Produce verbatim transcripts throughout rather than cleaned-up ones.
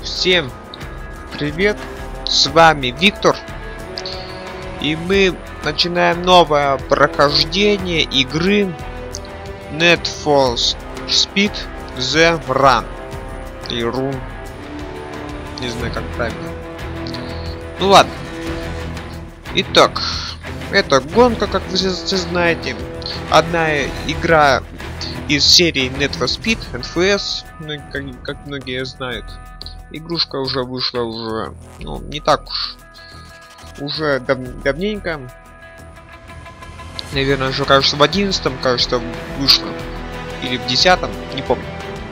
Всем привет, с вами Виктор, и мы начинаем новое прохождение игры Need for Speed The Run. И Run. Не знаю, как правильно. Ну ладно. Итак, это гонка, как вы все знаете. Одна игра из серии Need for Speed, эн эф эс, ну, как, как многие знают. Игрушка уже вышла уже, ну, не так уж, уже дав давненько. Наверное, уже, кажется, в одиннадцатом, кажется, вышла. Или в десятом, не помню.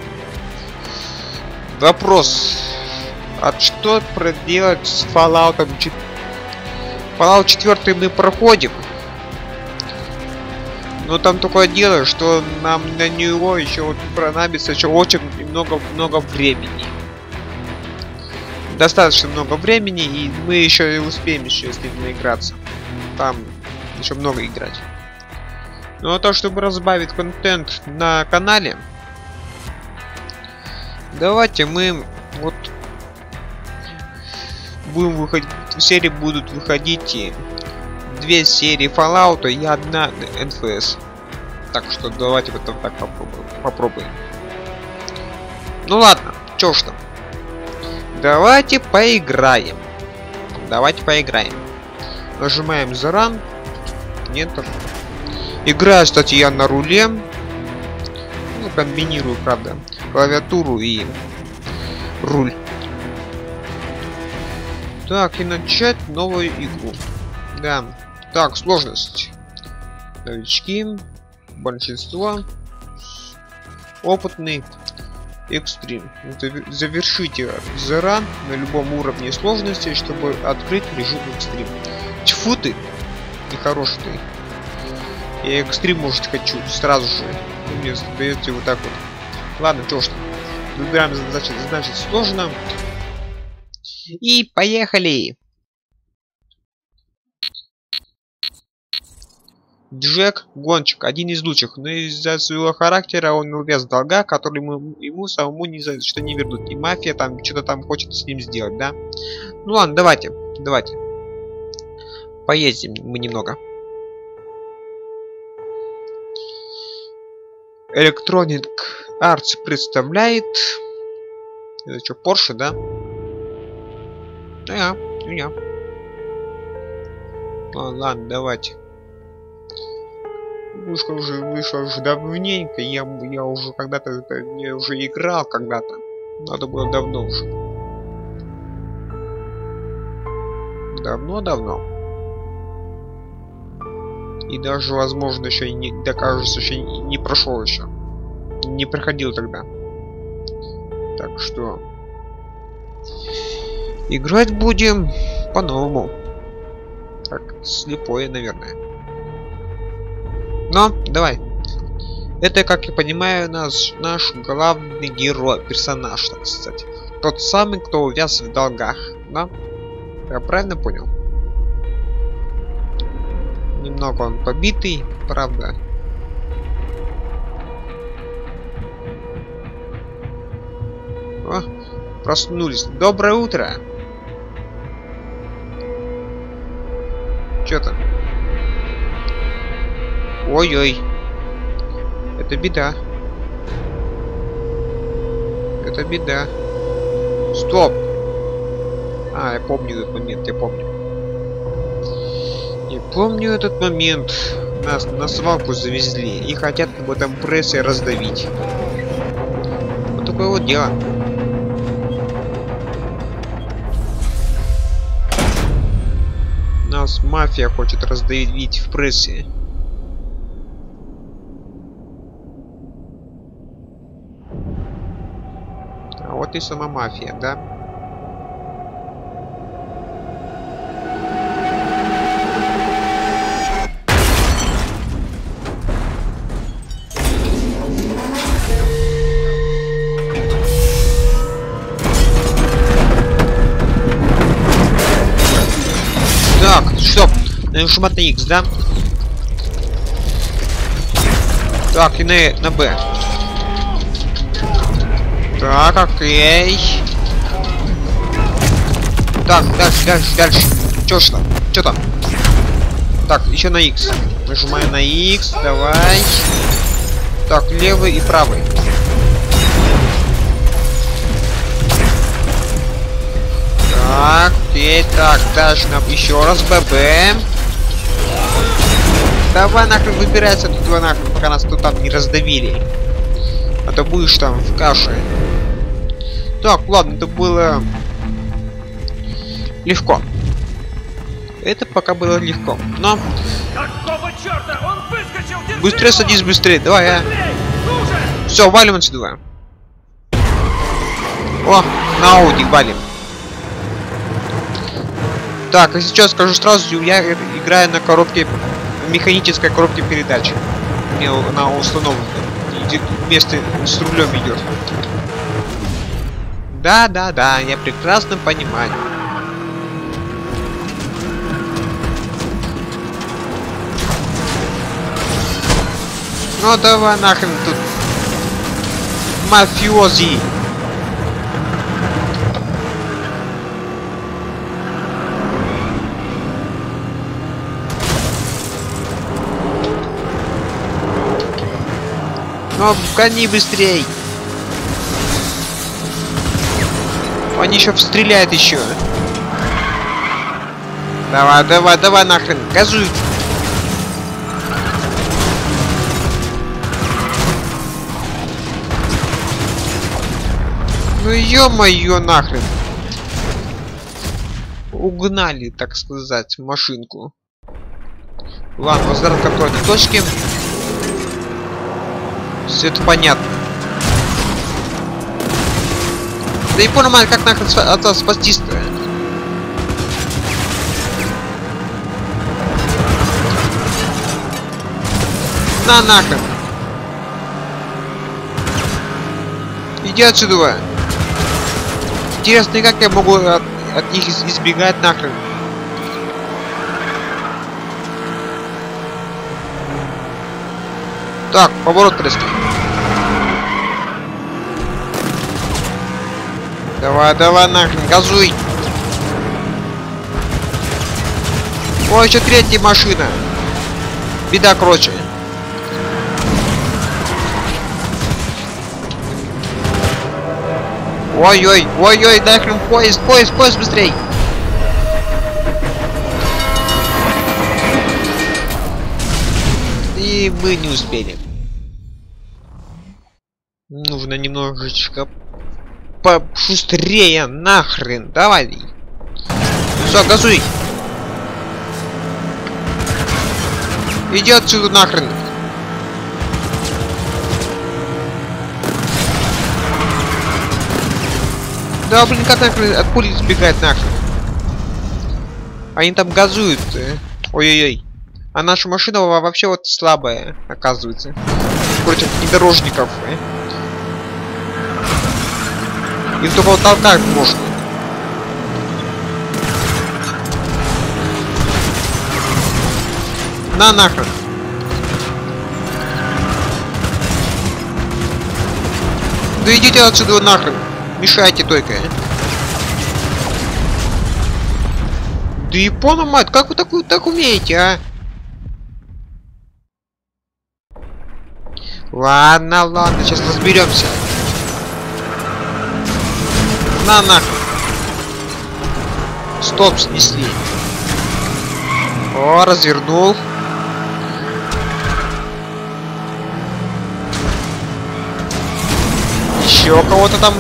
Вопрос. А что проделать с Fallout четыре? Fallout четыре мы проходим. Но там такое дело, что нам на него еще вот понадобится еще очень много-много времени. Достаточно много времени, и мы еще и успеем еще с ним наиграться. Там еще много играть. Ну а то, чтобы разбавить контент на канале, давайте мы вот будем выходить. В серии будут выходить и две серии Fallout и одна эн эф эс. Так что давайте вот так попробуем. попробуем. Ну ладно, чё ж там. Давайте поиграем. Давайте поиграем. Нажимаем The Run. Enter. Играю, кстати, я на руле. Ну, комбинирую, правда, клавиатуру и руль. Так, и начать новую игру. Да. Так, сложность. Новички. Большинство. Опытный. Экстрим. Завершите The Run на любом уровне сложности, чтобы открыть режим экстрим. Тьфу ты! Нехороший ты. Я экстрим, может, хочу сразу же. Вы мне задаете вот так вот. Ладно, что ж там. Выбираем, значит, значит, сложно. И поехали! Джек гонщик, один из лучших, но из-за своего характера он увяз в долгах, которые ему, ему самому ни за что не вернут. И мафия там что-то там хочет с ним сделать, да? Ну ладно, давайте, давайте. Поездим мы немного. Electronic Arts представляет... Это что, Porsche, да? Да, я. Ну ладно, давайте. Игрушка уже вышла уже давненько, я, я уже когда-то я уже играл когда-то. Надо было давно уже. Давно-давно. И даже, возможно, еще и не докажется, еще не, не прошел еще. Не проходил тогда. Так что играть будем по-новому. Так, слепое, наверное. Но, давай. Это, как я понимаю, наш, наш главный герой, персонаж, так сказать. Тот самый, кто увяз в долгах, да? Я правильно понял? Немного он побитый, правда. О, проснулись. Доброе утро. Чё там? Ой-ой. Это беда. Это беда. Стоп. А, я помню этот момент, я помню. Я помню этот момент. Нас на свалку завезли и хотят в этом прессе раздавить. Вот такое вот дело. Нас мафия хочет раздавить в прессе. А вот и сама мафия, да? Так, стоп. Нажимать на X, да? Так, и на, на B. Так, окей. Так, дальше, дальше, дальше. Чё ж там? Чё там? Так, еще на X. Нажимаю на X. Давай. Так, левый и правый. Так, окей, так, дальше нам еще раз ББ. Давай нахрен выбирайся тут, нахрен, пока нас тут там не раздавили. А то будешь там в каше. Так, ладно, это было легко. Это пока было легко, но... Какого черта? Он выскочил! Держи Быстрее его! садись, быстрее, давай, а. Ну же! Все, валим отсюда. О, на Ауди валим. Так, а сейчас скажу сразу, я играю на коробке, механической коробке передач. Мне она установлена. Вместе с рулем идет. Да, да, да, я прекрасно понимаю. Ну давай нахрен тут. Мафиози. Ну, гони быстрей. Они еще стреляют еще. Давай, давай, давай нахрен. Газуй. Ну ё-моё нахрен. Угнали, так сказать, машинку. Ладно, возврат к контрольной точке. Все это понятно. Да и понимаю, как нахрен от вас спастись-то. На нахрен. Иди отсюда. Интересно, как я могу от, от них избегать нахрен? Так, поворот резкий. Давай, давай нахрен, газуй. Ой, еще третья машина. Беда, короче. Ой-ой, ой-ой, нахрен поезд, поезд, поезд быстрей. И мы не успели. Нужно немножечко пошустрее, нахрен, давай. Все, газуй. Иди отсюда нахрен. Да, блин, как нахрен от пули сбегать нахрен? Они там газуют. Ой-ой-ой. А наша машина вообще вот слабая, оказывается. Против внедорожников. Их только вот толкать можно. На нахрен. Да идите отсюда нахрен. Мешайте только. Да Япона, мать, как вы такую так умеете, а? Ладно, ладно, сейчас разберемся. На нахрен. Стоп, снесли. О, развернул. Еще кого-то там.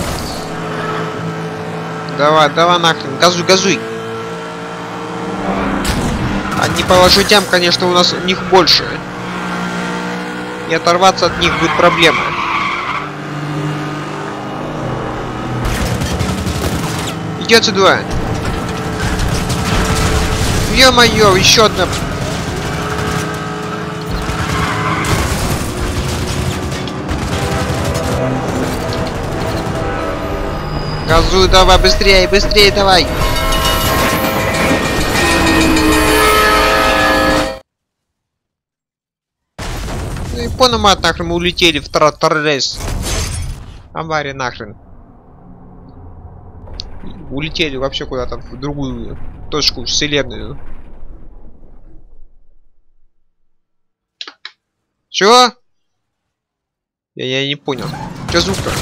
Давай, давай нахрен, газуй, газуй. Они по лошадям, конечно, у нас у них больше. И оторваться от них будет проблема. Иди отсюда. Ё-моё, еще одна. Газуй, давай, быстрее, быстрее, давай. Ну и понамат нахрен, мы улетели в торрейс. Авария нахрен. улетели вообще куда-то в другую точку вселенную. Чё? Я, я не понял. Чё звук-то?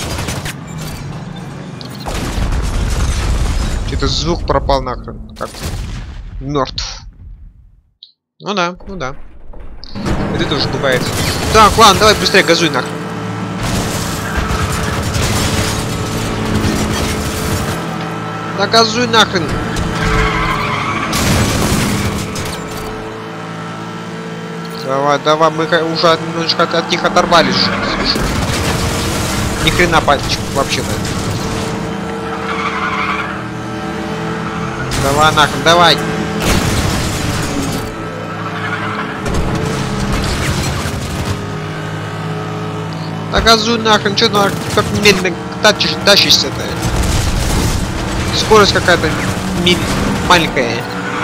Что-то звук пропал нахрен. Как-то мертв. Ну да, ну да. Это тоже бывает. Так, ладно, давай быстрее газуй нахрен. Да газуй нахрен. Давай, давай, мы уже немножечко от них оторвались. Слушай. Ни хрена пальчик вообще-то. Давай нахрен, давай. Да газуй нахрен, что нахрен, как медленно тащишь, тащишься-то. Скорость какая-то маленькая.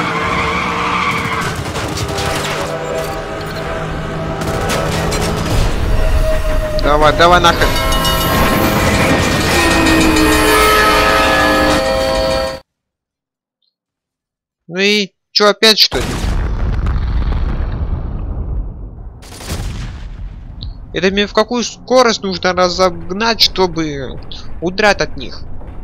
Давай, давай нахрен. Ну и чё, опять что ли? Это мне в какую скорость нужно разогнать, чтобы удрать от них?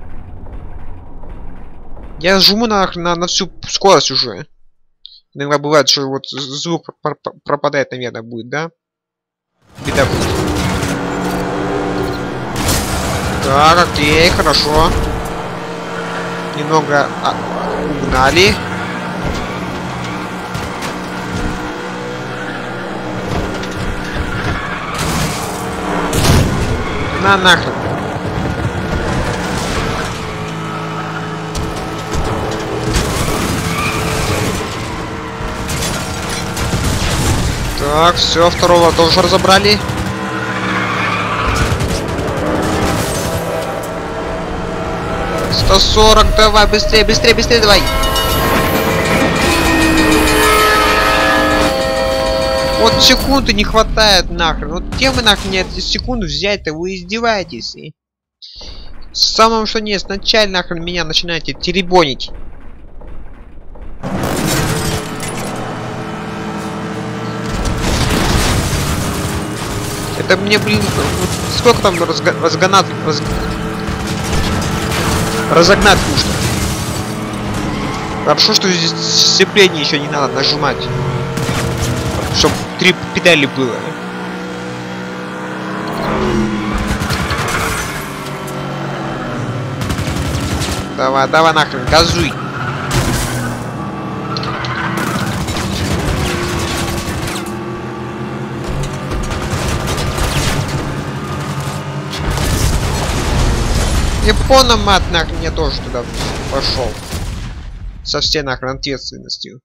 Я жму на, на, на всю скорость уже. Иногда бывает, что вот звук пропадает, наверное, будет, да? Беда будет. Так, окей, хорошо. Немного а, угнали. На нахрен. Так, все, второго тоже разобрали. сто сорок, давай, быстрее, быстрее, быстрее, давай. Вот секунды не хватает нахрен. Вот где вы нахрен мне эти секунды взять-то? Вы издеваетесь. И... Самым что нет, сначала нахрен меня начинаете теребонить. Это мне, блин, вот сколько там разго разгонать, раз... разогнать нужно. Хорошо, что здесь сцепление еще не надо нажимать. Чтоб три педали было. Давай, давай нахрен, газуй. Япона мат нахрен, я тоже туда пошел. Со всей нахрен ответственностью.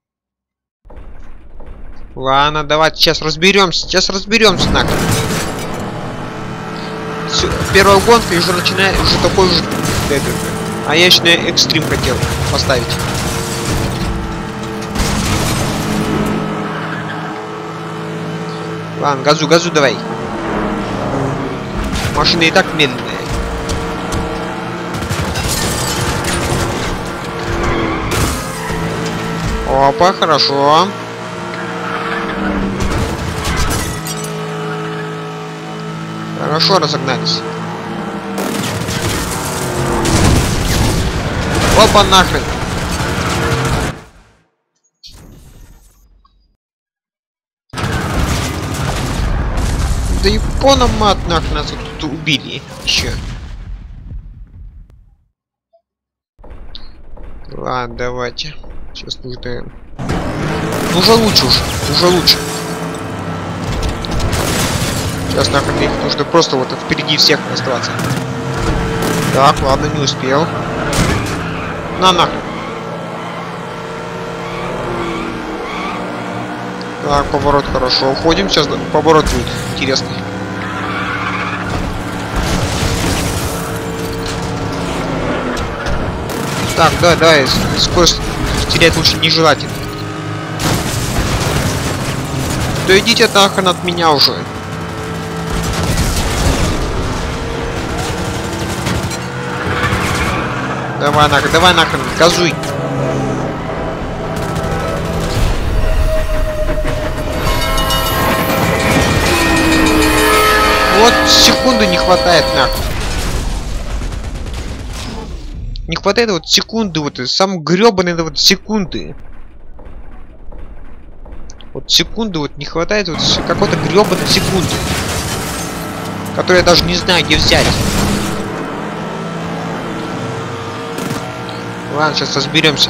Ладно, давайте сейчас разберемся. Сейчас разберемся нахрен. Все, первая гонка и уже начинает уже такой же. А я еще на экстрим хотел поставить. Ладно, газу, газу давай. Машина и так медленная. Опа, хорошо. Хорошо разогнались. Опа, нахрен. Да япона мат нахрен нас тут убили еще. Ладно, давайте. Сейчас нужно... Уже лучше уже. Уже лучше. Сейчас нахрен их нужно просто вот впереди всех оставаться. Так, ладно, не успел. На нахрен. Так, поворот хорошо. Уходим. Сейчас поворот будет интересный. Так, да, да, скорость терять лучше нежелательно. Да идите нахрен от меня уже. Давай нахрен, давай нахрен, газуй. Вот секунды не хватает нахрен. Не хватает вот секунды, вот сам гребаный вот секунды. Вот секунды вот не хватает вот какой-то гребаной секунды, которую я даже не знаю где взять. Ладно, сейчас разберемся.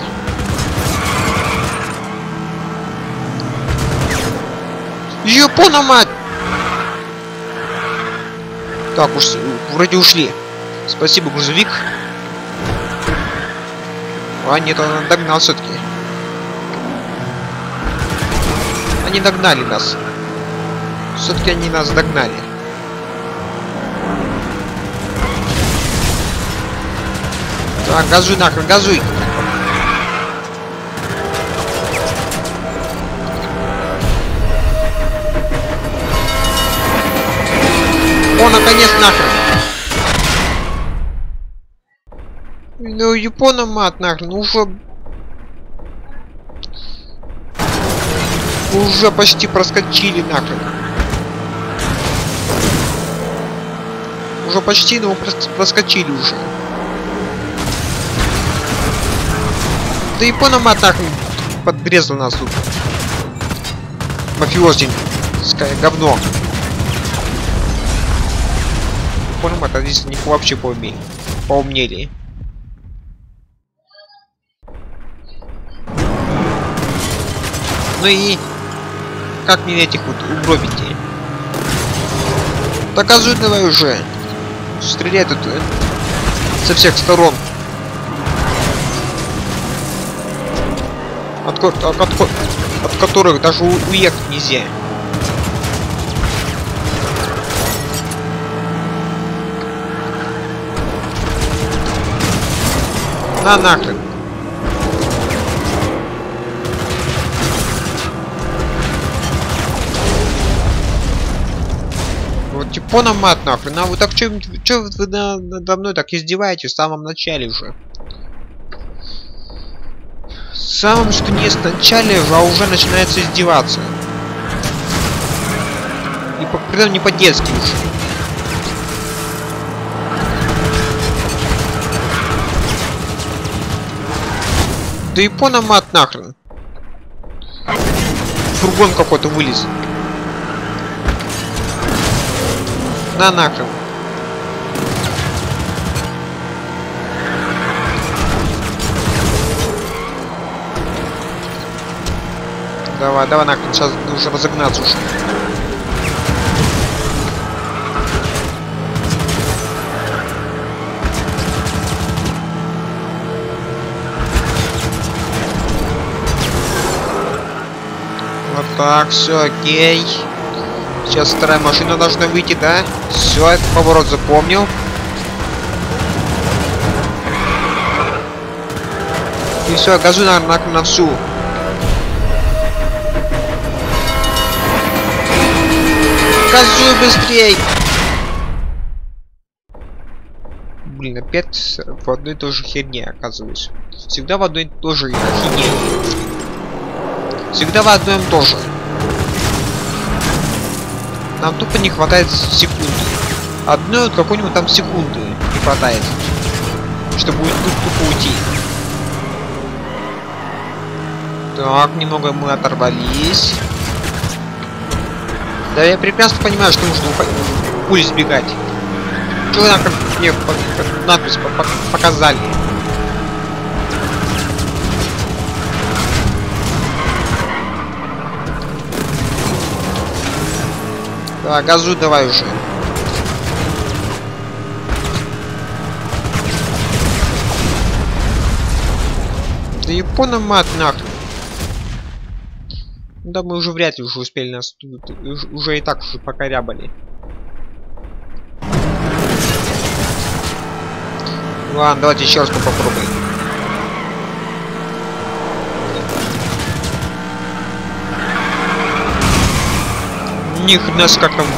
Ёпона мать! Так уж вроде ушли. Спасибо, грузовик. А нет, он догнал все-таки. Они догнали нас. Все-таки они нас догнали. Так, газуй нахрен, газуй. О, наконец нахрен. Ну, Япона мат нахрен, уже... Уже почти проскочили нахрен. Уже почти, но проскочили уже. Да Япона мат нахрен подгрезал нас тут. Мафиози. Говно. Япона мат, а здесь них вообще поумнели. Поумнели. Ну и как мне этих вот угробить? Доказуй давай уже. Стреляй тут э, со всех сторон. От, от, от, от которых даже у, уехать нельзя. На нахрен. Вот Япона мат нахрен. А вы так чё, чё вы на, надо мной так издеваетесь в самом начале уже? В самом что не в начале, а уже начинается издеваться. И по, притом не по-детски уже. Да Япона мат нахрен. Фургон какой-то вылез. На нахрен. Давай, давай нахрен, сейчас нужно разогнаться уже. Вот так, все, окей. Сейчас вторая машина должна выйти, да? Все, этот поворот запомнил. И все, газуй на, на, на всю. Газуй быстрей! Блин, опять в одной и той же херне оказываюсь. Всегда в одной и той же херне. Всегда в одном тоже. Нам тупо не хватает секунды. Одной вот какой-нибудь там секунды не хватает, чтобы будет тупо уйти. Так, немного мы оторвались. Да я прекрасно понимаю, что нужно пуль сбегать. Чего вы мне надпись показали? Да, газу давай уже. Да Япона мат нахрен. Да мы уже вряд ли уже успели нас тут. Уже и так уже покорябали. Ладно, давайте еще раз попробуем. Ни хрена как там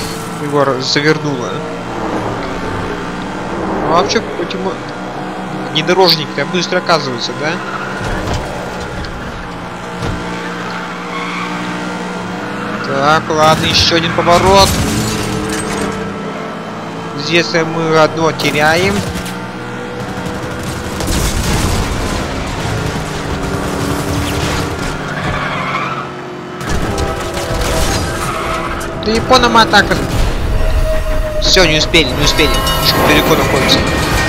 его завернуло. А вообще почему внедорожник-то быстро оказывается, да? Так, ладно, еще один поворот. Здесь мы одно теряем. Да японом атака. Все, не успели, не успели. Слишком далеко находится.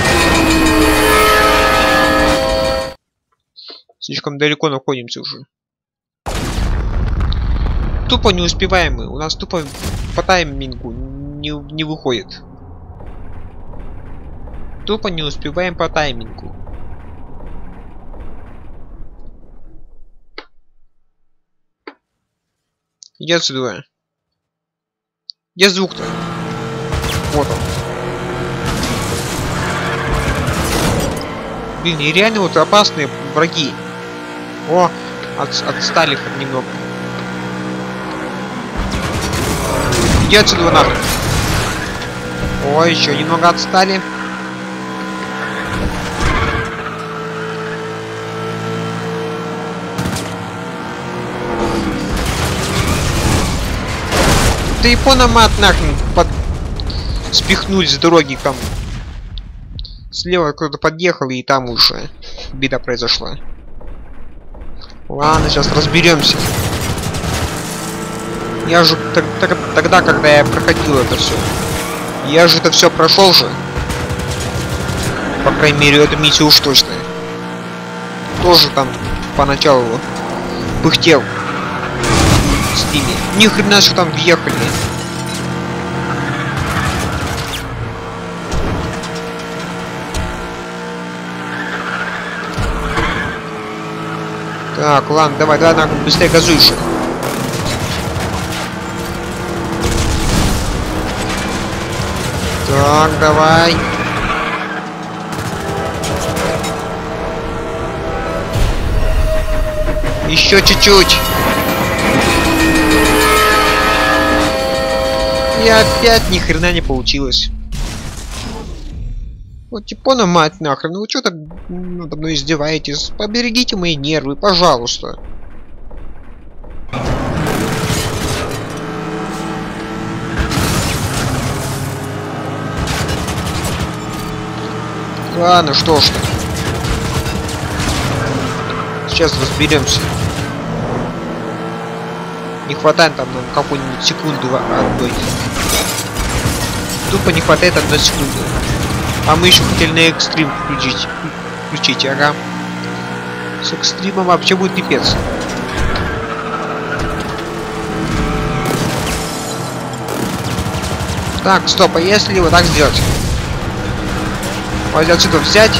Слишком далеко находимся уже. Тупо не успеваем мы. У нас тупо по таймингу не, не выходит. Тупо не успеваем по таймингу. Иди отсюда. Где звук-то? Вот он. Блин, и реально вот опасные враги. О, от, отстали немного. Иди отсюда нахрен. О, еще немного отстали. Да япономат нахрен под... спихнуть с дороги там. Слева кто-то подъехал, и там уже беда произошла. Ладно, сейчас разберемся. Я же тогда, когда я проходил это все, я же это все прошел же. По крайней мере, эту миссию уж точно. Тоже там поначалу пыхтел с ними. Ни хрена, что там въехали. Так, ладно, давай, давай, нахуй, быстрее газуешь. Так, давай. Еще чуть-чуть. И опять ни хрена не получилось. Вот Япона, мать нахрен, ну вы что так надо мной издеваетесь? Поберегите мои нервы, пожалуйста. Ладно, что ж. Сейчас разберемся. Не хватает там нам какую-нибудь секунду одной. Тупо не хватает одной секунды. А мы еще хотели на экстрим включить. Включить, ага. С экстримом вообще будет пипец. Так, стоп, а если вот так сделать? Вот отсюда взять.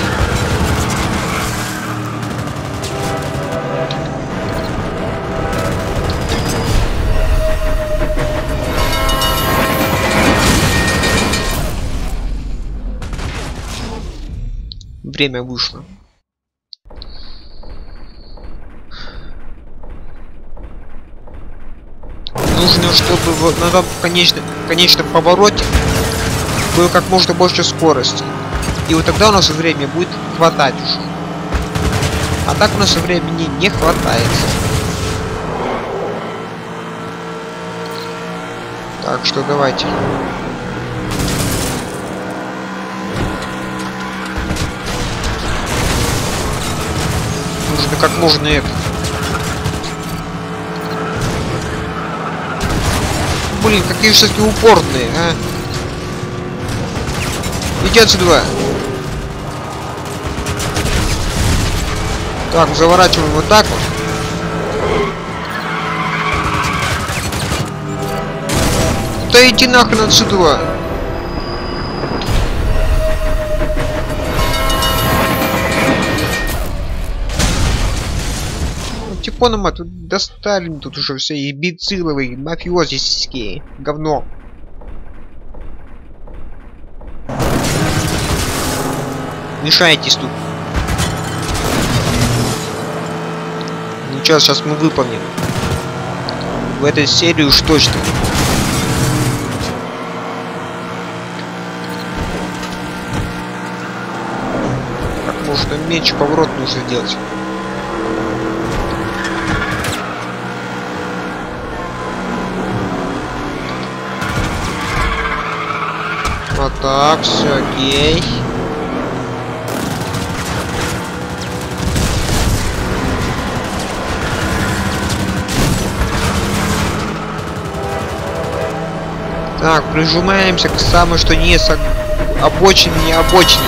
Время вышло. Нужно, чтобы вот на том конечном, конечном повороте было как можно больше скорости. И вот тогда у нас время будет хватать уже. А так у нас времени не хватает. Так что давайте. Нужно как можно это. Блин, какие же такие упорные, а? Иди отсюда. Так, заворачиваем вот так вот. Да иди нахрен отсюда. Японом тут достали тут уже все ибициловые, мафиозические говно. Мешайтесь тут. Ничего, сейчас мы выполним. В этой серии уж точно. Как Может, меньше поворот нужно делать. Вот так, все окей. Так, прижимаемся к самой, что не с обочине, не обочине.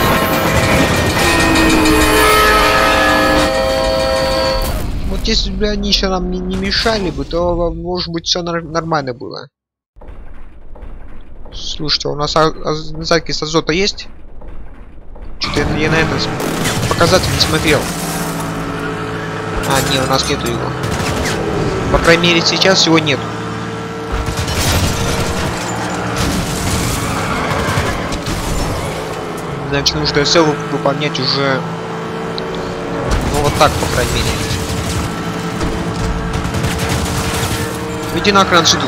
Вот если бы они еще нам не, не мешали бы, то, может быть, все нормально было. Слушайте, у нас а а закись азота есть? Что-то я на это показатель не смотрел. А, не, у нас нету его. По крайней мере, сейчас его нету. Значит, нужно эс эл выполнять уже, ну, вот так, по крайней мере. Иди нахрен отсюда.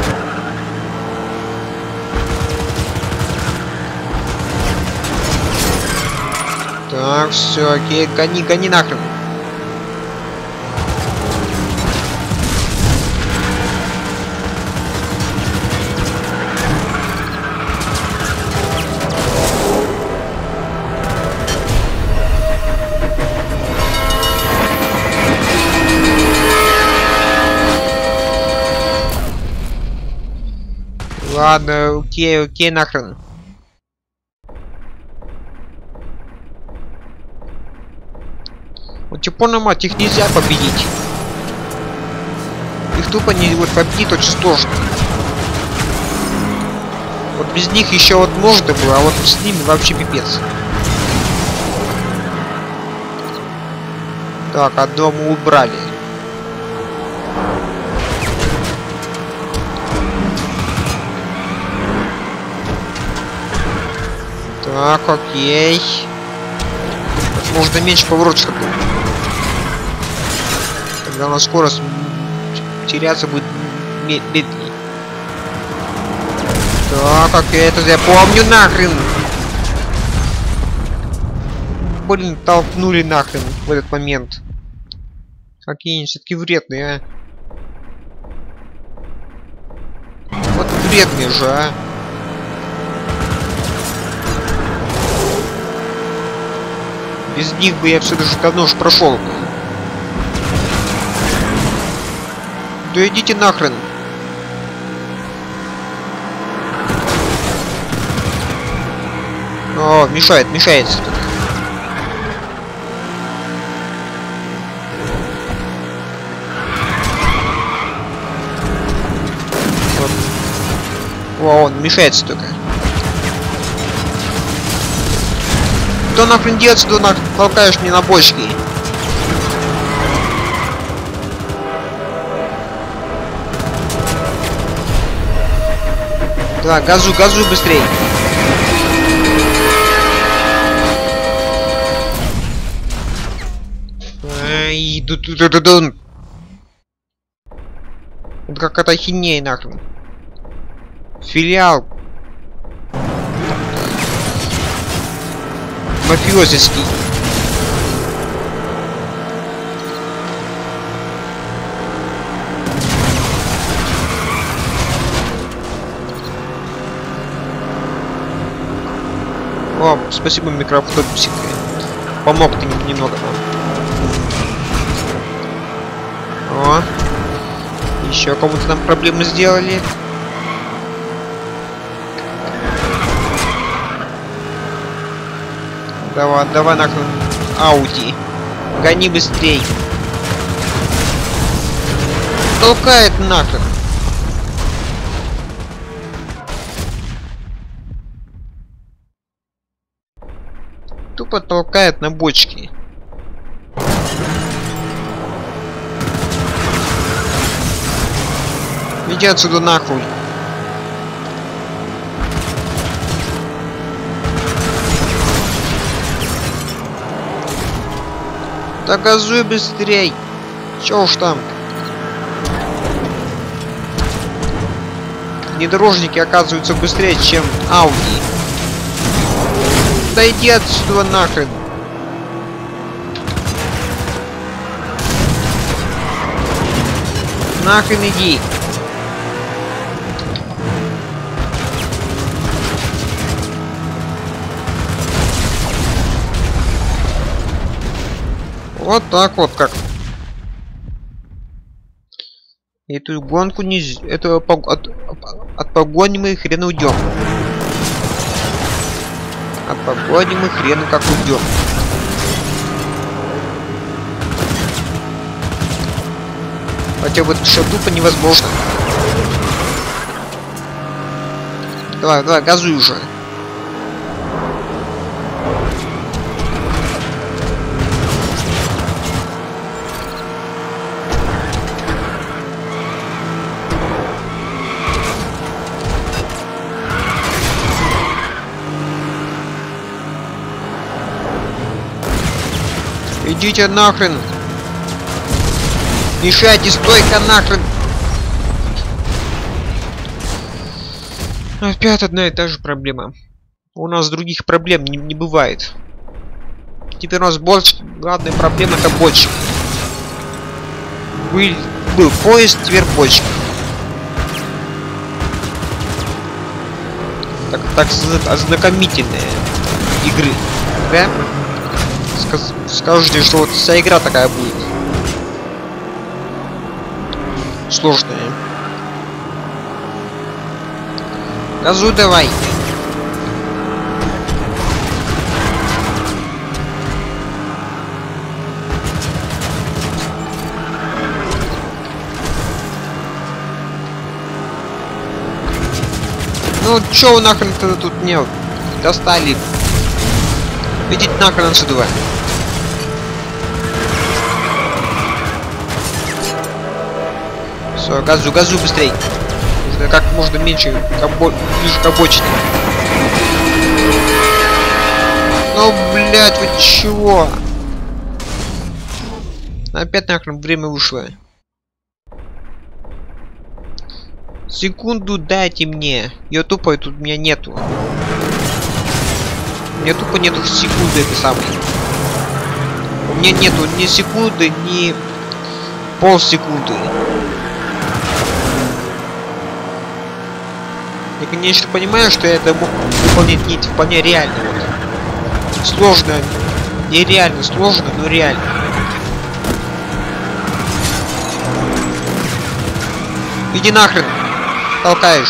Так, все, окей, гони, гони нахрен. Ладно, окей, окей, нахрен. Вот типа, мать, их нельзя победить. Их тупо не вот победить очень сложно. Вот без них еще вот можно было, а вот с ними вообще пипец. Так, одного мы убрали. Так, окей. Можно меньше поворот, чтобы... Тогда у нас скорость теряться будет медленнее. Так, окей, это я помню нахрен. Блин, толкнули нахрен в этот момент. Какие они все-таки вредные, а. Вот вредные же, а. Без них бы я все даже давно уж прошел бы. Да идите нахрен. О, мешает, мешается тут. Вот. О, он мешается только. Что нахрен делать, что нахрен толкаешь мне на бочке? Да, газуй, газуй быстрей. Ай, ду ду ду ду ду. Это какая-то ахинея нахрен. Филиал. Мафиозистский. О, спасибо, микроавтобусик. Помог ты немного нам. О, еще кому-то нам проблемы сделали. Давай, давай нахрен, Ауди. Гони быстрей. Толкает нахрен. Тупо толкает на бочке. Иди отсюда нахуй. Да газуй быстрей. Чё уж там. Внедорожники оказываются быстрее, чем Ауди. Да иди отсюда нахрен. нахрен иди. Вот так вот как. Эту гонку не... Это от, от погони мы хрен уйдем. От погони мы хрен как уйдем. Хотя вот что тупо невозможно. Давай, давай, газуй уже. Идите нахрен. Мешайте, стойка нахрен. Опять одна и та же проблема. У нас других проблем не, не бывает. Теперь у нас больше. Главная проблема — это бочка. Был, был поезд, теперь бочка. Так, так ознакомительные игры. Да? Сказ скажите, что вот вся игра такая будет. Сложная. Газу давай. Ну чё вы нахрен -то тут мне достали? Идите нахрен отсюда. Все, газу, газу быстрей. Нужно как можно меньше, кабо... ближе к обочине. Ну, блядь, вы чего? Опять нахрен время вышло. Секунду дайте мне. Я тупо, тут у меня нету. У меня тупо нету секунды этой самой. У меня нету ни секунды, ни полсекунды. Я, конечно, понимаю, что я это мог выполнять не вполне реально. Вот. Сложно. Нереально сложно, но реально. Иди нахрен. Толкаешь.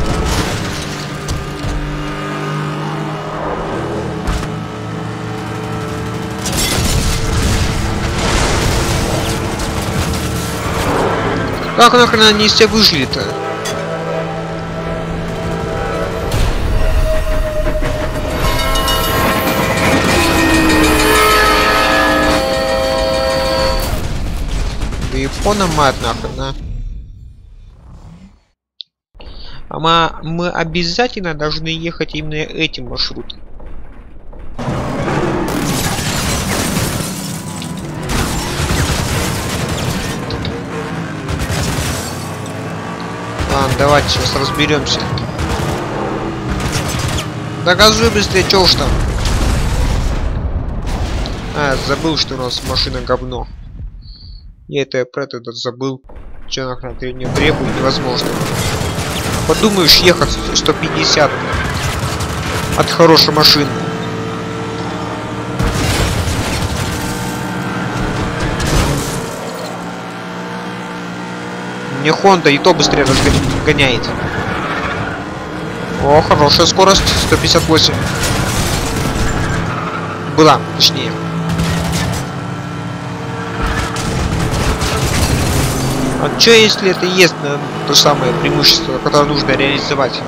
Как нахрен они из себя выжили-то? Япона мат нахрен, а? А мы, мы обязательно должны ехать именно этим маршрутом. Ладно, давайте сейчас разберемся. Да газуй быстрее, чё уж там. А, забыл, что у нас машина говно. Я это про это забыл. Че нахрен от меня требует, невозможно. Подумаешь, ехать сто пятьдесят от хорошей машины. Мне Honda и то быстрее разгоняет. О, хорошая скорость, сто пятьдесят восемь. Была, точнее. А что если это и есть на, то самое преимущество, которое нужно реализовать?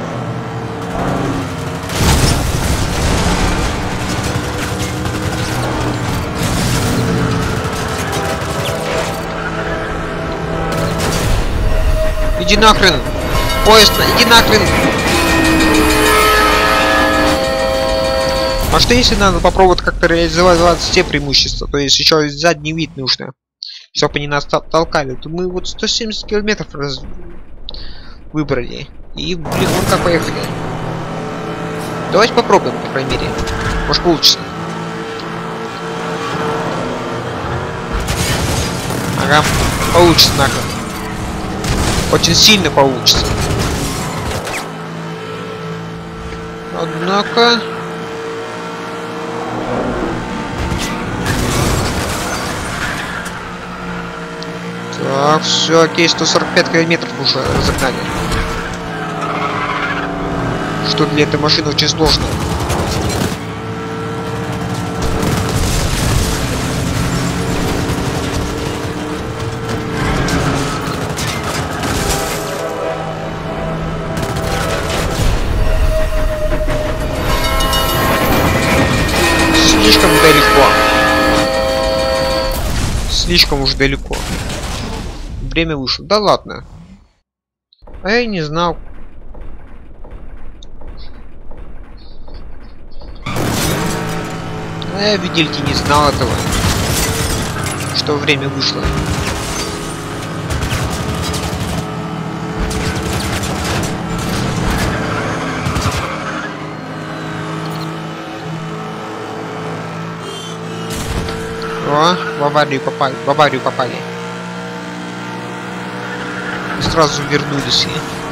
Иди нахрен! Поезд, иди нахрен! А что если надо попробовать как-то реализовать все преимущества? То есть еще задний вид нужно. Чтобы они нас толкали, то мы вот сто семьдесят километров раз... выбрали. И, блин, вон как поехали. Давайте попробуем, по крайней мере. Может, получится. Ага, получится нахрен. очень сильно получится. Однако... Так, все, окей, сто сорок пять километров уже разогнали. Что для этой машины очень сложно. Слишком далеко. Слишком уж далеко. Время вышло. Да ладно. А я не знал. А я, видите, не знал этого. Что время вышло. О, в аварию попали. В аварию попали. И сразу вернулись.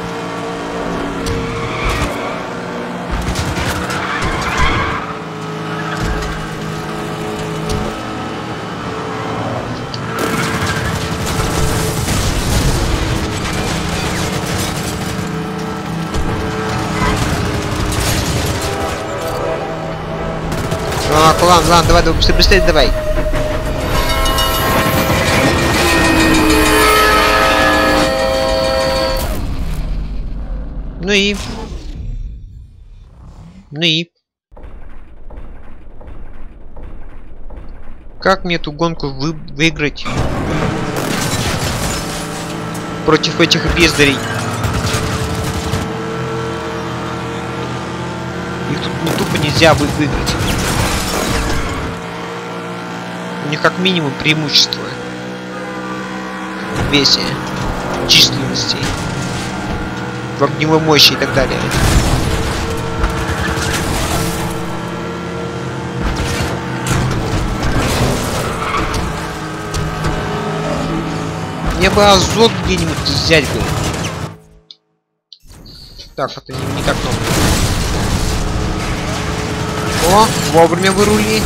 Так, ладно, ладно, давай, давай, быстрее, быстрее, давай. Ну и... Ну и... Как мне эту гонку вы... выиграть? Против этих бездарей. Их тут ну, тупо нельзя вы... выиграть. У них как минимум преимущество. В весе. Численности. В огневой мощи и так далее. Мне бы азот где-нибудь взять бы. Так, это не, не так много. О, вовремя вырули.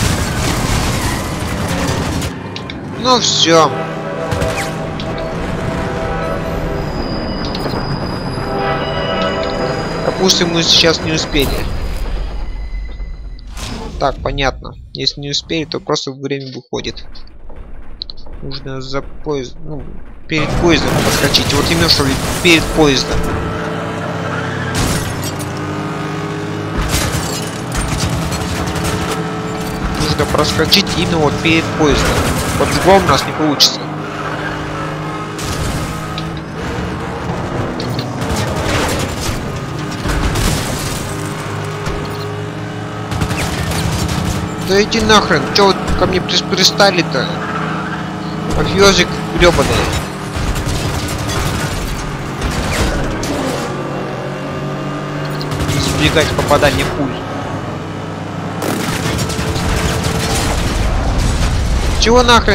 Ну все. Допустим, мы сейчас не успели. Так, понятно. Если не успели, то просто время выходит. Нужно за поезд, ну, перед поездом подскочить. Вот именно что перед поездом. Нужно проскочить именно вот перед поездом. По-другому у нас не получится. Да иди нахрен, чё вы ко мне пристали-то? Мафиозик грёбаный. Избегать попадания пуль. Чего нахрен?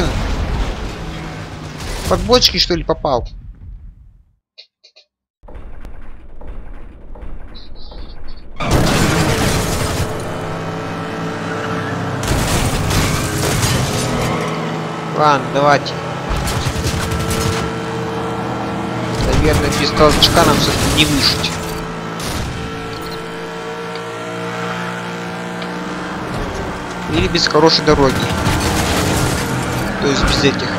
Под бочки что ли попал? Ладно, давайте. Наверное, без толчка нам все-таки не выжить. Или без хорошей дороги. То есть без этих.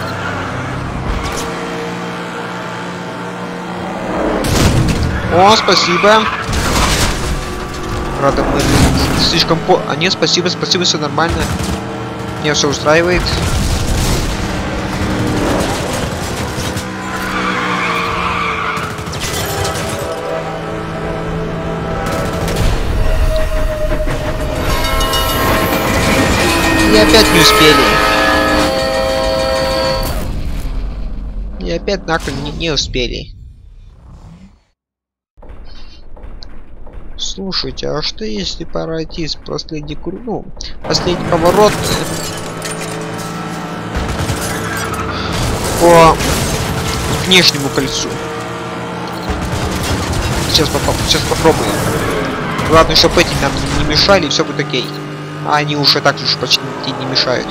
О, спасибо. Правда, мы слишком по... А нет, спасибо, спасибо, все нормально. Меня все устраивает. И опять не успели. И опять нахрен не, не успели. Слушайте, а что если пройти с последней круг... Ну, последний поворот по внешнему кольцу. Сейчас, попро сейчас попробуем. Главное, чтобы эти нам не мешали, и все будет окей. А они уже так же почти не мешают.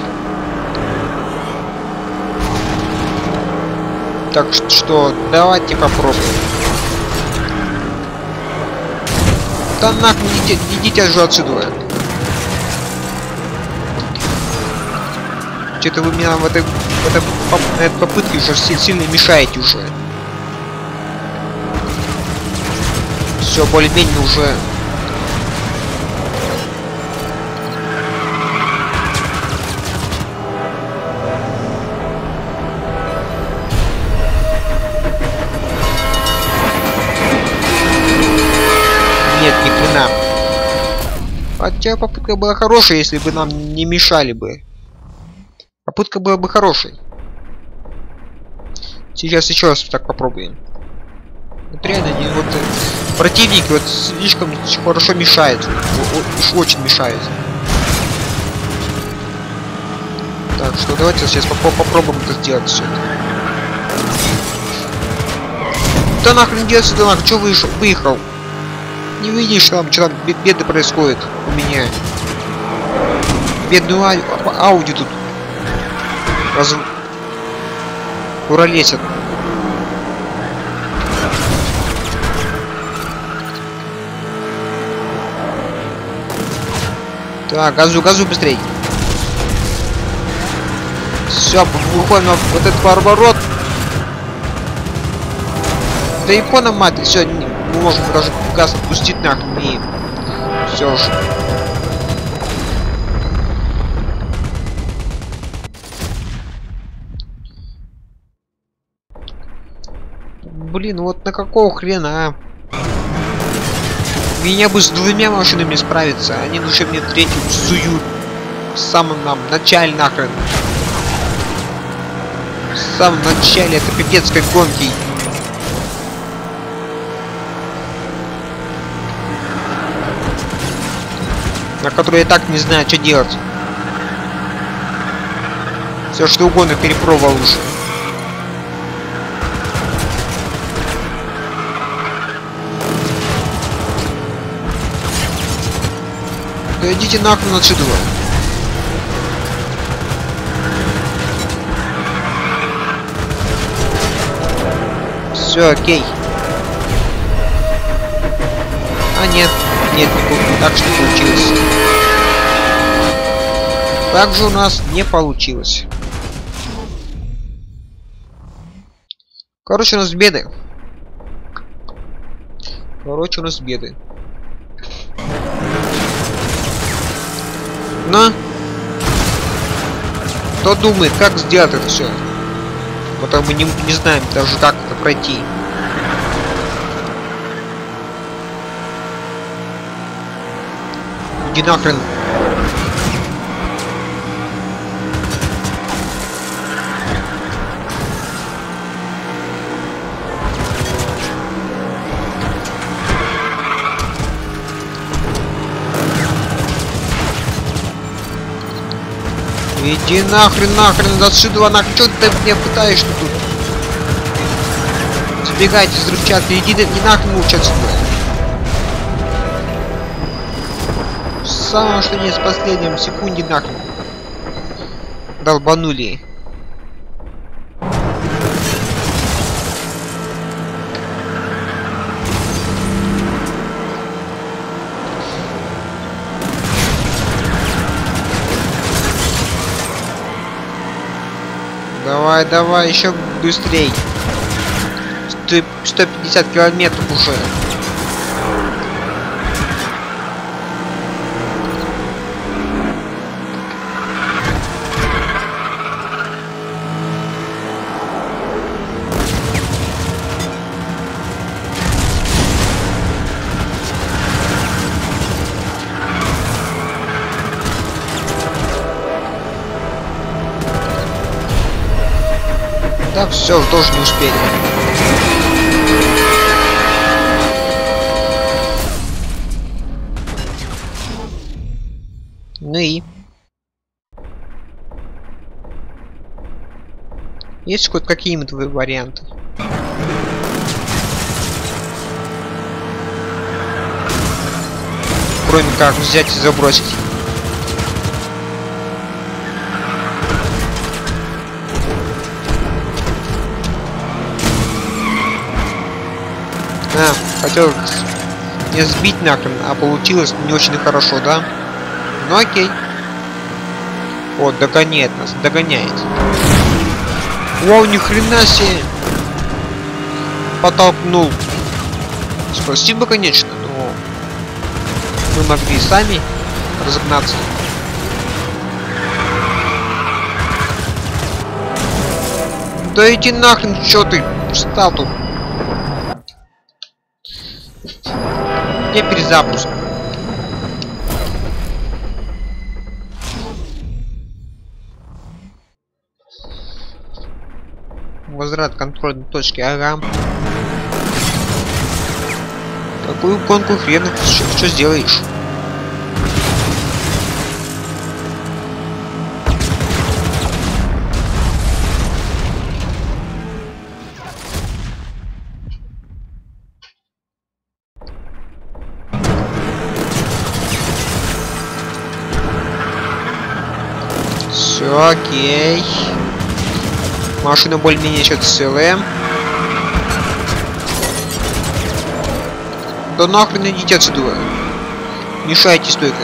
Так что давайте попробуем. Да нахуй, идите, идите же отсюда. Что-то вы мне в этой, в этой, в этой попытке уже сильно мешаете уже. Все, более-менее уже. Нет, ни хрена. Хотя попытка была хорошая, если бы нам не мешали бы. Попытка была бы хорошей. Сейчас еще раз так попробуем. Вот реально, они, вот противники вот слишком хорошо мешают. Уж очень мешают. Так что давайте сейчас поп попробуем это сделать все. Да нахрен делать сюда, нахрен, что вышел, выехал? Не видишь, там что там беды происходит у меня. Бедную а Ауди тут раз уралесят. Так, газу, газу быстрей. Все, выходим на вот этот поворот. Да и понял, мать, все, мы можем даже газ отпустить нахрен и все же. Блин, вот на какого хрена, а? Меня бы с двумя машинами справиться, они лучше мне третью суют в самом нам начале нахрен. В самом начале этой пипецкой гонки. На которой я так не знаю, что делать. Все что угодно перепробовал уже. Да идите нахрен отсюда. Все, окей. А нет, нет, не так что получилось. Так же у нас не получилось. Короче, у нас беды. Короче, у нас беды. Но кто думает, как сделать это все? Потому мы не, не знаем даже, как это пройти. Иди нахрен. Иди нахрен, нахрен, отсюда, нахрен, что ты меня пытаешься тут? Сбегайте, взрывчатка, иди не нахрен лучше отсюда. Самое что не с последним секунде нахрен. Долбанули. Давай, давай, еще быстрей. сто пятьдесят километров уже. Да, все, тоже не успели. Ну и есть хоть какие-нибудь варианты? попробуем как взять и забросить. А, хотел не сбить нахрен, а получилось не очень хорошо, да? Ну окей. Вот, догоняет нас, догоняет. Вау, ни хрена себе! Потолкнул. Спасибо, конечно, но мы могли сами разогнаться. Да иди нахрен, чё ты встал тут? Где перезапуск? Возврат контрольной точки, ага. Какую гонку хрена ты что сделаешь? Все, окей. Машина более-менее еще целая. Да нахрен идите отсюда. Мешайте стойко.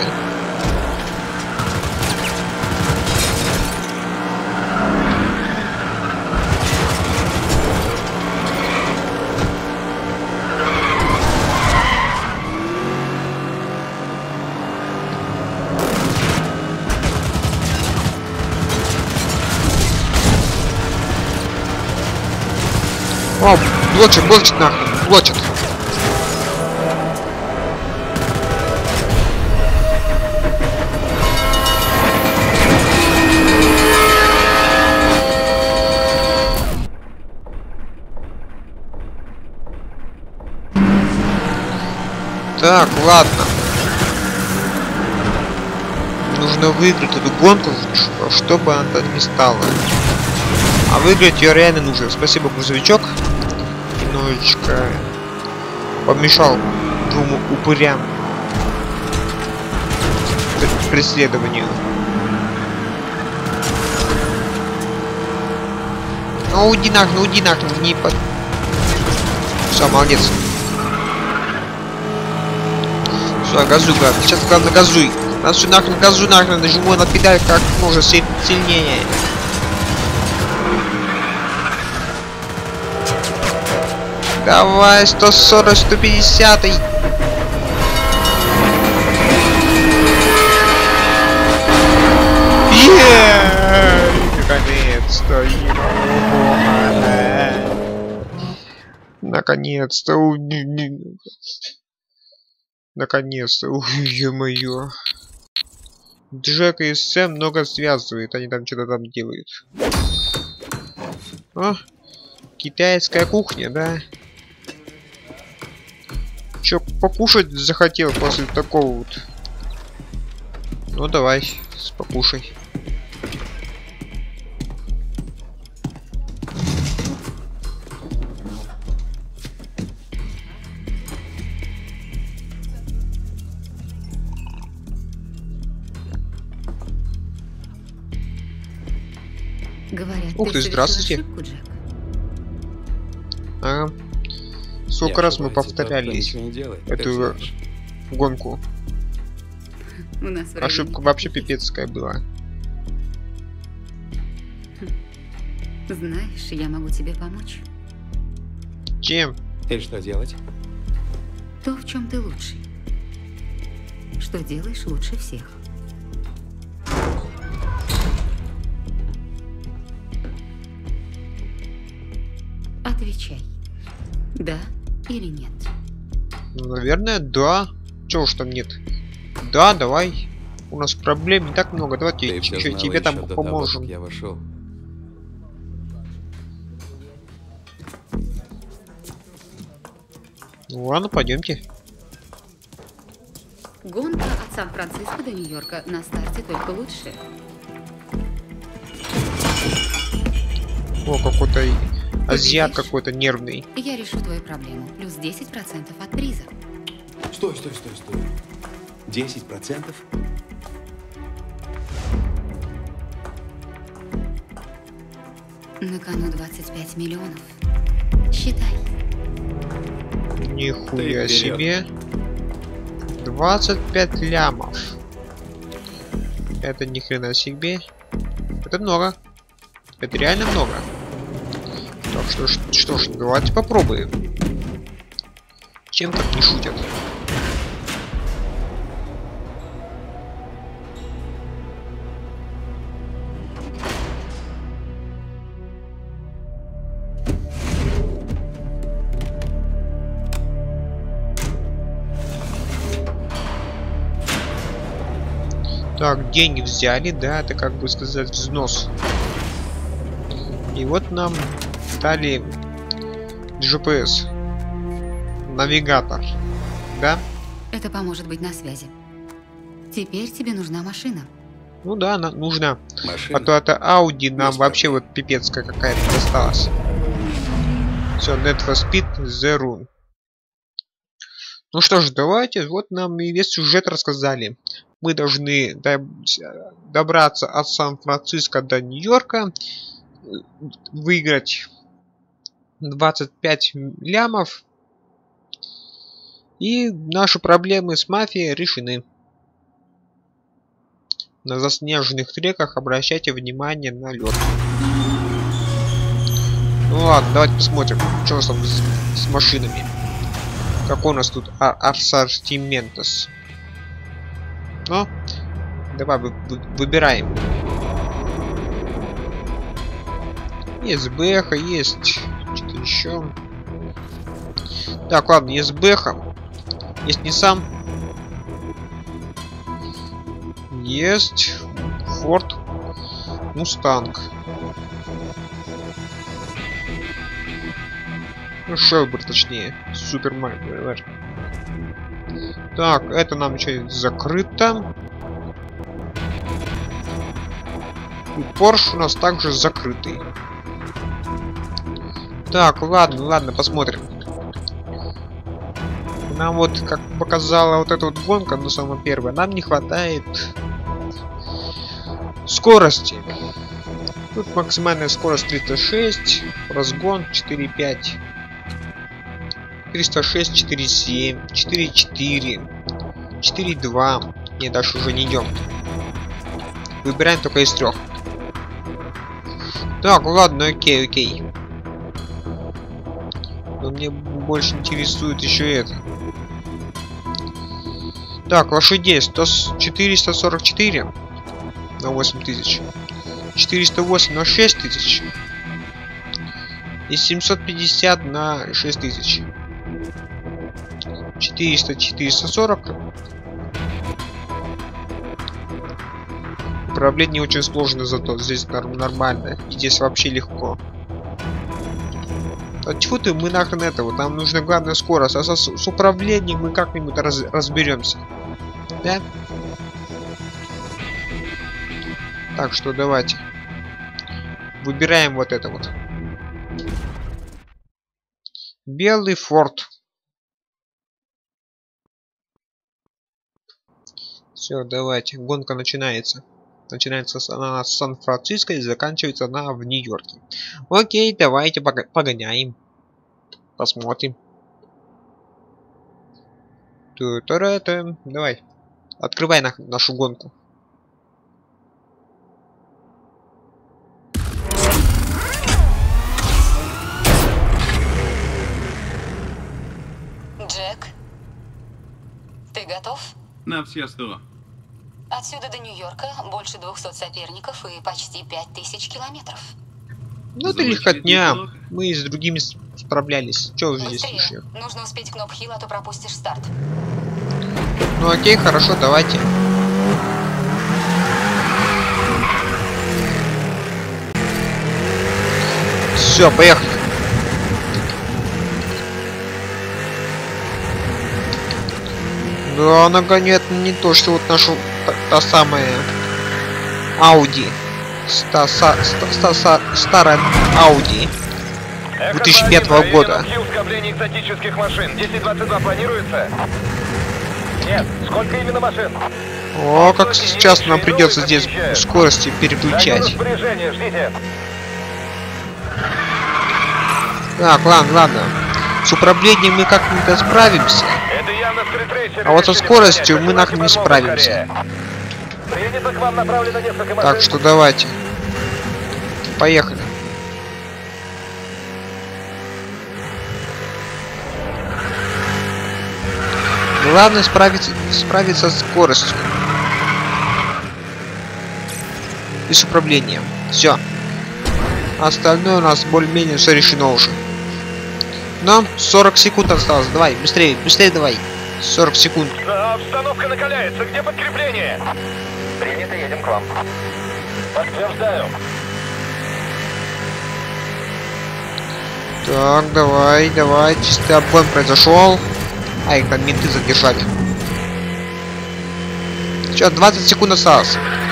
О, блочит, блочит нахрен, блочит. Так, ладно. Нужно выиграть эту гонку, чтобы она не стала. А выиграть ее реально нужно. Спасибо, грузовичок. Немножечко помешал двум упырям преследованию. Ну уйди нахрен, уйди нахрен, не под... Все, молодец. Все, газуй, гад. Сейчас главное газуй. Надо все нахрен, газуй нахрен, нажиму на педаль как можно сильнее. Давай, сто сорок, сто пятьдесят. Наконец-то, наконец-то, наконец-то, ё-моё. Джек и Сэм много связывают, они там что-то там делают. О, китайская кухня, да? Чё, покушать захотел после такого вот? Ну давай, покушай. Говорят, ух ты, здравствуйте. Ошибку, Джек. Ага. Сколько раз мы повторяли эту гонку. У нас ошибка вообще пипецкая была. Знаешь, я могу тебе помочь. Чем? И что делать? То, в чем ты лучший. Что делаешь лучше всех. Отвечай. Да или нет? Ну, наверное, да. Чего уж там нет? Да, давай. У нас проблем не так много. Давайте чуть-чуть тебе там поможем. Я вошел. Ну ладно, пойдемте. Гонка от Сан-Франциско до Нью-Йорка на старте только лучше. О, какой-то азиат какой-то нервный. Я решу твою проблему. Плюс десять процентов от приза. Стой, стой, стой, стой. десять процентов? На кону двадцать пять миллионов. Считай. Нихуя Ты вперед. себе. двадцать пять лямов. Это ни хрена себе. Это много. Это реально много. Так что, ж- что ж, давайте попробуем. Чем так не шутят? Так, деньги взяли, да, это как бы сказать взнос. И вот нам дали джи пи эс. Навигатор. Да? Это поможет быть на связи. Теперь тебе нужна машина. Ну да, на- нужно. Машина? А то это Audi нам Без вообще проблем. вот пипецкая какая-то досталась. Все, Need for Speed The Run. Ну что ж, давайте, вот нам и весь сюжет рассказали. Мы должны доб- добраться от Сан-Франциско до Нью-Йорка, э, выиграть двадцать пять лямов, и наши проблемы с мафией решены. На заснеженных треках обращайте внимание на лед. Ну ладно, давайте посмотрим, что у нас там с, с машинами. Какой у нас тут ар- ассортиментос. Ну, давай вы- вы- выбираем. Есть Бэха, есть что-то еще. Так, ладно, есть Бэха. Есть Nissan. Есть Ford Mustang. Ну, Шелбер, точнее. Супермаркет. Так, это нам еще закрыто. И Porsche у нас также закрытый. Так, ладно, ладно, посмотрим. Нам вот, как показала вот эта вот гонка, ну, самая первая, нам не хватает скорости. Тут максимальная скорость триста шесть, разгон четыре пять. триста шесть, четыре семь, четыре четыре, четыре два. Не, дальше уже не идем. Выбираем только из трех. Так, ладно, окей, окей. Но мне больше интересует еще это. Так, лошадей сто, четыреста сорок четыре на восемь тысяч. четыреста восемь на шесть тысяч. И семьсот пятьдесят на шесть тысяч. четыреста, четыреста сорок. Управление очень сложно, зато здесь норм- нормально. И здесь вообще легко. А чего ты, мы нахрен этого? Нам нужна главная скорость. А со- с управлением мы как-нибудь раз- разберемся. Да? Так что давайте. Выбираем вот это вот. Белый Форд. Все, давайте. Гонка начинается. Начинается с- она с Сан-Франциско и заканчивается она в Нью-Йорке. Окей, давайте пога- погоняем. Посмотрим. Ту-ту-ру-ту. Давай. Открывай на- нашу гонку. Джек, ты готов? На все сто. Отсюда до Нью-Йорка больше двухсот соперников и почти пять тысяч километров. Ну это Звучит легкотня. неплохо. Мы и с другими с- справлялись. Че здесь Быстрее. еще? Нужно успеть к Ноб-Хилл, а то пропустишь старт. Ну окей, хорошо, давайте. Все, поехали. Да, она гонит не то, что вот нашу та, та самая Audi. Ста, са, ста, ста, са- старая Audi две тысячи пятого года. Скопление экзотических машин. десять двадцать два планируется? Нет, сколько именно машин? О, как сейчас нам придется здесь скорости переключать. Распоряжение, ждите. Так, ладно, ладно. С управлением мы как-нибудь справимся. Это явно стритрейсеры А вот со решили скоростью погонять. мы нахрен не Посылайте справимся. подмогу скорее. Принято, к вам направлено несколько машин. Так что давайте. Поехали. Главное справиться, справиться с скоростью. И с управлением. Все. Остальное у нас более-менее все решено уже. Но сорок секунд осталось. Давай, быстрее, быстрее давай. сорок секунд. Да, обстановка накаляется. Где подкрепление? Принято, едем к вам. Подтверждаю. Так, давай, давай. Чистый обгон произошел. А их там менты задержали. Че, двадцать секунд осталось.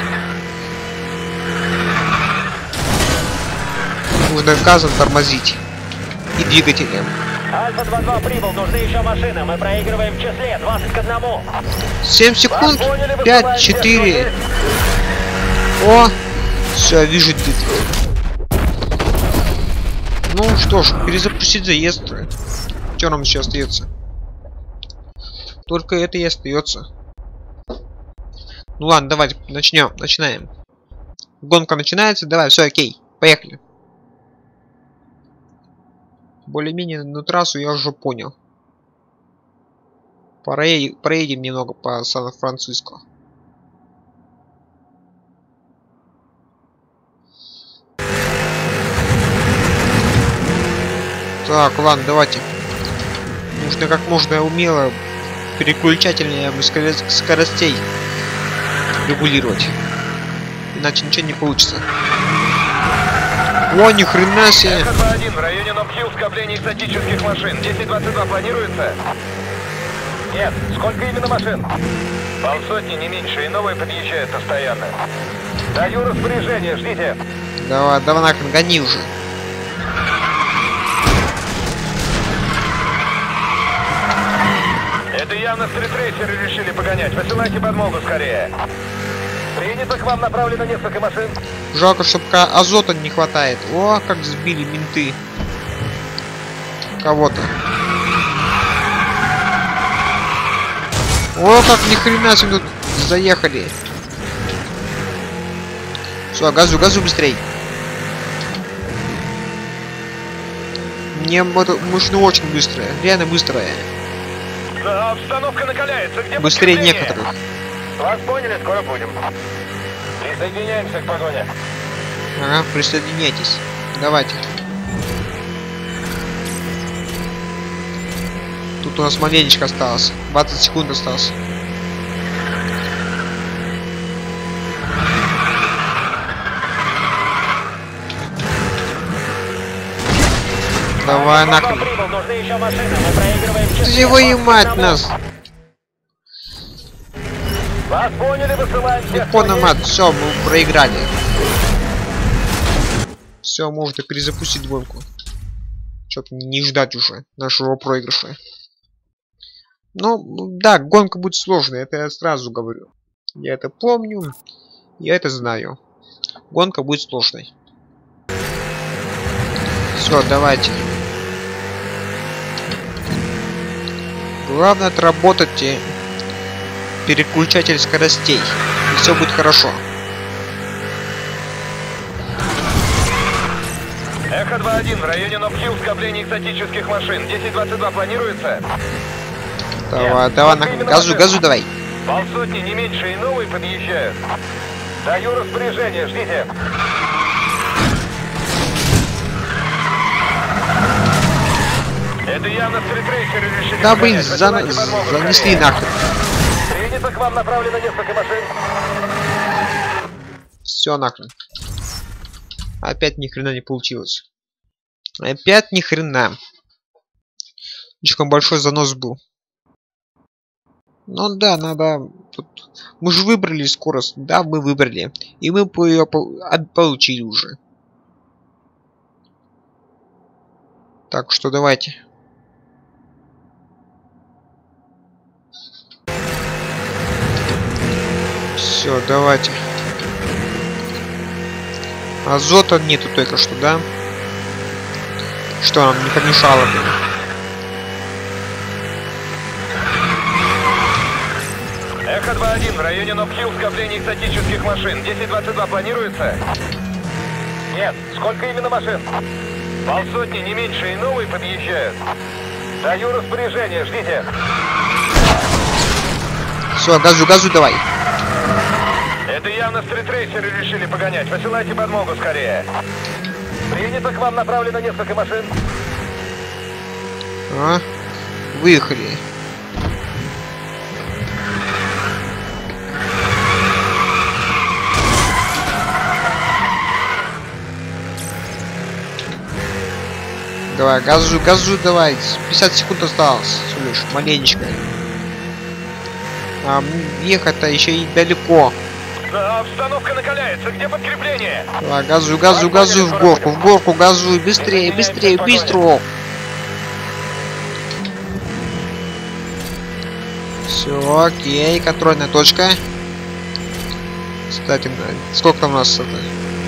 Нужно газом тормозить. И двигателем. Альфа два два прибыл, нужны еще машины. Мы проигрываем в числе двадцать к одному. семь секунд. пять, четыре. О! Все, вижу ты. Ну что ж, перезапустить заезд. Что нам еще остается? Только это и остается. Ну ладно, давайте начнем. Начинаем. Гонка начинается. Давай, все, окей. Поехали. Более-менее на трассу я уже понял. Проедем, проедем немного по Сан-Франциско. Так, ладно, давайте. Нужно как можно умело переключательные скоростей регулировать. Иначе ничего не получится. О, ни хрена себе! Эхо два один, в районе Нокхилл скопление экзотических машин. десять двадцать два планируется? Нет. Сколько именно машин? Полсотни, не меньше, и новые подъезжают постоянно. Даю распоряжение, ждите. Давай, давай нахрен, гони уже. Это явно стритрейсеры решили погонять. Высылайте подмогу скорее. Принято, к вам направлено несколько машин. Жалко, что пока азота не хватает. О, как сбили менты кого-то. О, как ни хрена себе тут заехали. Все, газу, газу быстрей. Мне машина очень быстрая, реально быстрая. Да, обстановка накаляется. Где Быстрее подкрепление? некоторых. Вас поняли, скоро будем. Присоединяемся к погоне. Ага, присоединяйтесь. Давайте. Тут у нас маленечко осталось. двадцать секунд осталось. Давай нахрен. Твою мать нас. Вас поняли, высылаем всех. Япона мат, все, мы проиграли. Все, можно перезапустить гонку. Что-то не ждать уже нашего проигрыша. Ну, да, гонка будет сложная, это я сразу говорю. Я это помню, я это знаю. Гонка будет сложной. Все, давайте. Главное отработать переключатель скоростей. И все будет хорошо. Эхо два один, в районе Нокхилл скопление экзотических машин. десять двадцать два планируется? Давай, давай, на газу, газу давай. Полсотни, не меньше, и новые подъезжают. Даю распоряжение, ждите. Это явно стритрейсеры решили Да блин, погонять. за... Высылайте подмогу занесли скорее. нахрен. Принято, к вам направлено несколько машин. Все нахрен. Опять ни хрена не получилось. Опять ни хрена. Слишком большой занос был. Ну да, надо... Тут... Мы же выбрали скорость. Да, мы выбрали. И мы ее получили уже. Так что давайте. Все, давайте. Азота нету только что, да? Что нам не помешало бы? Эхо два один, в районе Нокхилл скопление экзотических машин. десять двадцать два планируется? Нет. Сколько именно машин? Полсотни, не меньше, и новые подъезжают. Даю распоряжение, ждите. Все, газу, газу давай. Это явно стритрейсеры решили погонять. Посылайте подмогу скорее. Принято, к вам направлено несколько машин. А, выехали. Давай, газу, газу давай. пятьдесят секунд осталось. Всего лишь маленечко. А ехать-то еще и далеко. Да, обстановка накаляется. Где подкрепление? Давай, газу, газу, газу в горку, в горку, газуй. Быстрее, быстрее, быстро. Все, окей, контрольная точка. Кстати, сколько там у нас это?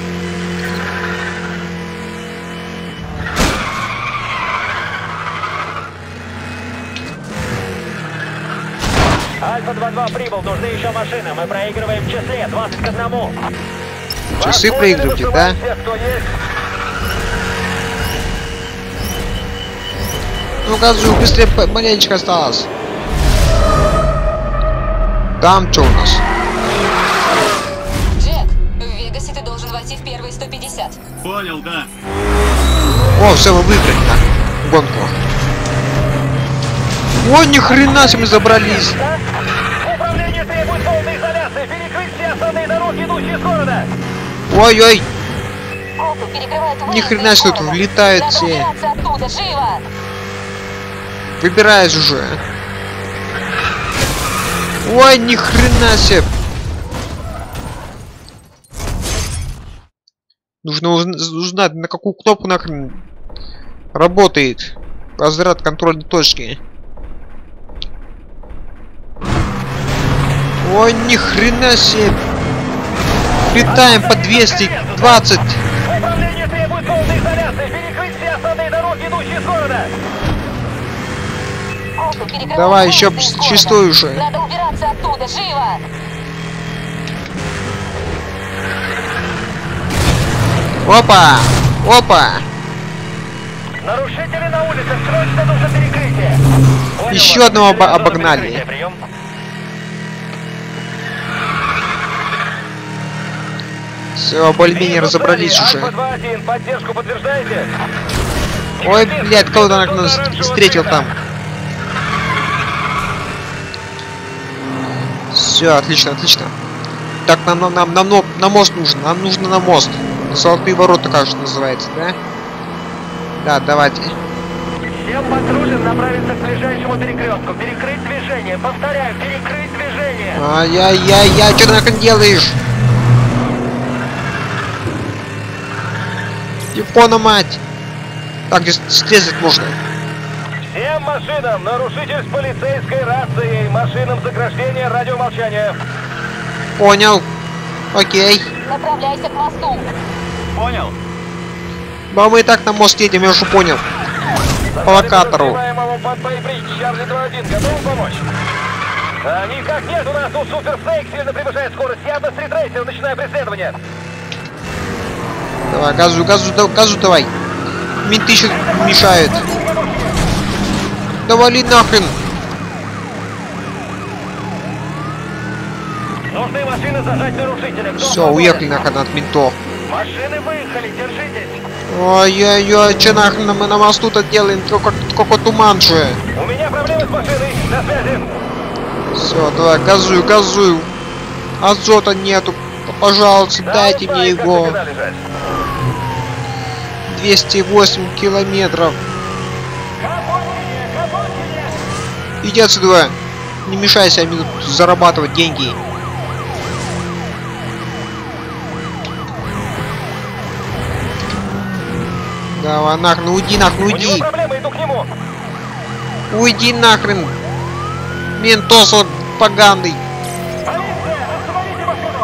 Альфа два два прибыл, нужны еще машины. Мы проигрываем в числе двадцать к одному. Часы проигрываете, да? Ну, газу, быстрее, маленечко осталось. Там что у нас? Джек, в Вегасе ты должен войти в первые сто пятьдесят. Понял, да. О, все, мы выиграли, да? Гонку. О, ни хрена себе мы забрались. Управление требует полной изоляции. Перекрыть все основные дороги, идущие с города. Ой-ой. Копы перекрывают выезды Ни хрена из себе тут города. влетают Надо все. убираться оттуда, живо! Выбираюсь уже. Ой, ни хрена себе. Нужно узнать, на какую кнопку нахрен работает разряд контрольной точки. Ой, ни хрена себе. Летаем по двести двадцать. Управление требует полной изоляции. Перекрыть все основные дороги, идущие с города. Копы перекрывают Давай еще выезды из города. чистую уже. Надо убираться оттуда, живо! Опа! Опа! Нарушители на улице, срочно нужно перекрытие. Понял Еще вас. одного обо- Нужно обогнали. перекрытие. Прием. Все, более-менее разобрались уже. Альфа два один, поддержку подтверждаете? Ой, блядь, кого-то нас встретил там. Все, отлично, отлично. Так, нам, нам, нам, нам на мост нужно. Нам нужно на мост. Золотые ворота, кажется, называется, да? Да, давайте. Всем патрульным направиться к ближайшему перекрестку. Перекрыть движение. Повторяю, перекрыть движение. Ай-яй-яй-яй, что ты нахрен делаешь? Япона, мать! Так, здесь срезать можно. Всем машинам, нарушитель с полицейской рацией, машинам заграждения, радиомолчания. Понял. Окей. Направляйся к мосту. Понял. Да мы и так на мост едем, я уже понял. По локатору. Под Бэйбридж, Чарли два один, готовы помочь? А, никак нет, у нас тут Супер Снейк сильно превышает скорость. Явно стритрейсер, начинаю преследование. Давай, газу, газу, да- газу давай. Менты еще мешают. Да вали нахрен. Нужны машины зажать нарушителя. Кто Все, свободен? уехали нахрен от ментов. Машины выехали, держитесь. Ой-ой-ой, че нахрен мы на мосту-то делаем? Какой, какой туман же. У меня проблемы с машиной. На связи. Все, давай, газуй, газуй. Азота нету. Пожалуйста, дайте Да, мне как его. всегда лежать. двести восемь километров. Капотине, капотине. Иди отсюда. Не мешайся, мне тут зарабатывать деньги. Давай, нахрен, уйди, нахрен, У него уйди. проблемы, иду к нему. Уйди нахрен. Ментос он поганый. Полиция, остановите машину.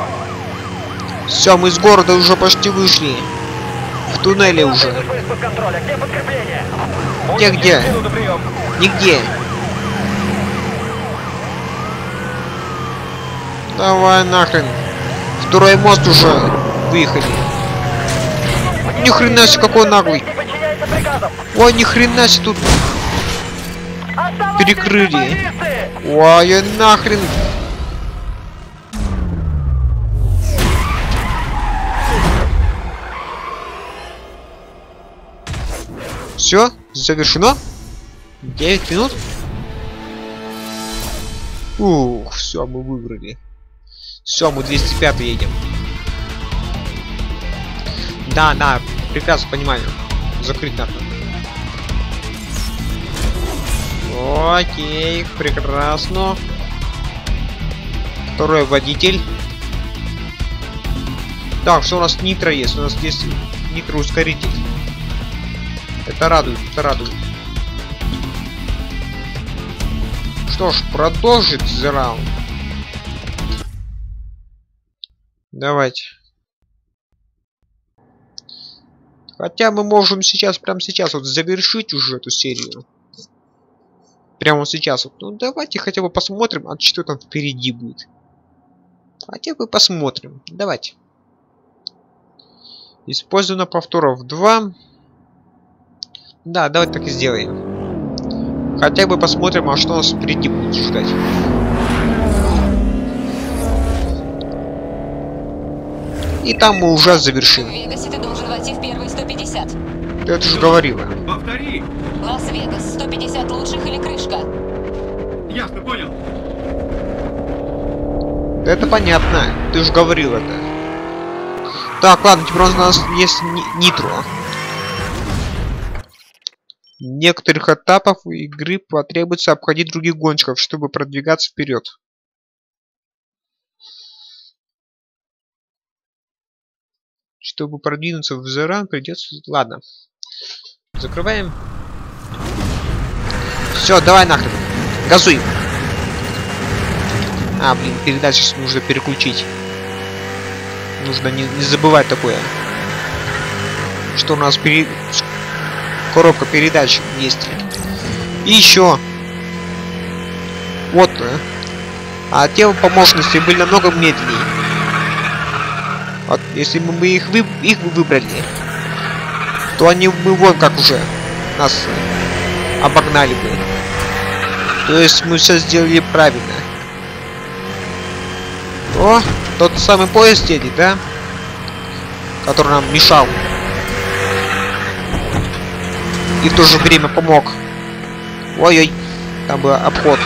Все, мы из города уже почти вышли. В туннеле уже. Из-под контроля. Где подкрепление? Где, где? Минуту, прием. Нигде. Давай нахрен. Второй мост уже выехали. Ни хрена себе, какой наглый. Не подчиняется приказам. Ой, ни хрена себе тут Оставайтесь, перекрыли. журналисты! Ой, нахрен. Все, завершено. девять минут. Ух, все, мы выиграли. Все, мы двести пять едем. Да, да, прекрасно понимаю. Закрыть надо. Окей, прекрасно. Второй водитель. Так, что у нас нитро есть? У нас есть нитроускоритель. Это радует, это радует. Что ж, продолжить the round. Давайте. Хотя мы можем сейчас, прямо сейчас, вот завершить уже эту серию. Прямо вот сейчас. Вот. Ну давайте хотя бы посмотрим, а что там впереди будет. Хотя бы посмотрим. Давайте. Использовано повторов два. Да, давайте так и сделаем. Хотя бы посмотрим, а что нас впереди будет ждать. И там мы уже завершим. В Вегасе ты должен войти в первые сто пятьдесят. Ты это же говорила. Повтори. Лас-Вегас, сто пятьдесят лучших или крышка? Ясно, понял. Это понятно. Ты же говорил это. Так, ладно, теперь у нас есть ни нитро. Некоторых этапов игры потребуется обходить других гонщиков, чтобы продвигаться вперед. Чтобы продвинуться в The Run, придется... Ладно. Закрываем. Все, давай нахрен. Газуй. А, блин, передачу нужно переключить. Нужно не, не забывать такое. Что у нас пере... коробка передач есть. И еще. Вот. А те помощности были намного медленнее. Вот, если бы мы их, вы... их выбрали, то они бы вон как уже нас обогнали бы. То есть мы все сделали правильно. О, тот самый поезд едет, да? Который нам мешал. И в то же время помог. Ой-ой, там был обход.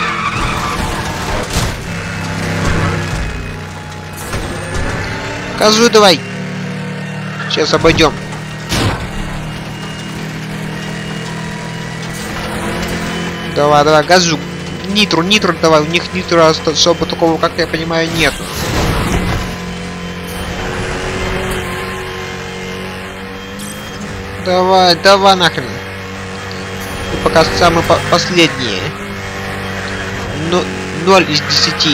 Газуй давай. Сейчас обойдем. Давай, давай, газу. Нитро, нитро давай. У них нитро особо такого, как я понимаю, нет. Давай, давай нахрен. И пока самые по последние. Но ноль из десяти.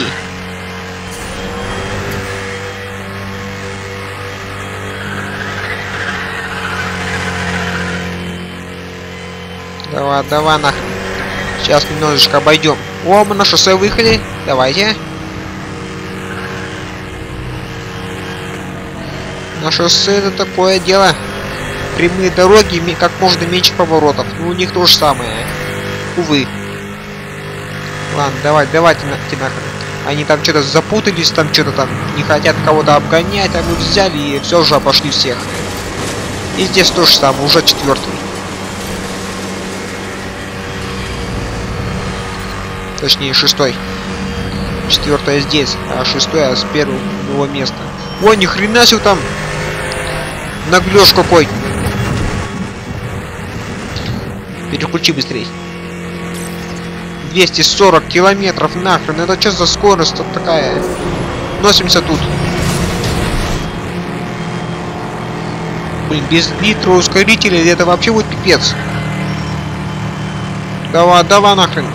Давай, давай нахрен. Сейчас немножечко обойдем. О, мы на шоссе выехали. Давайте. На шоссе это такое дело. Прямые дороги, как можно меньше поворотов. Ну, у них то же самое. Увы. Ладно, давай, давайте нахрен. Они там что-то запутались, там что-то там не хотят кого-то обгонять, а мы взяли и все же обошли всех. И здесь то же самое, уже четвертый. Точнее, шестой. Четвертая здесь, а шестой а с первого места. Ой, ни хрена себе там наглёж какой. Переключи быстрей. двести сорок километров нахрен. Это что за скорость такая? Носимся тут. Блин, без нитроускорителя это вообще будет пипец. Давай, давай нахрен.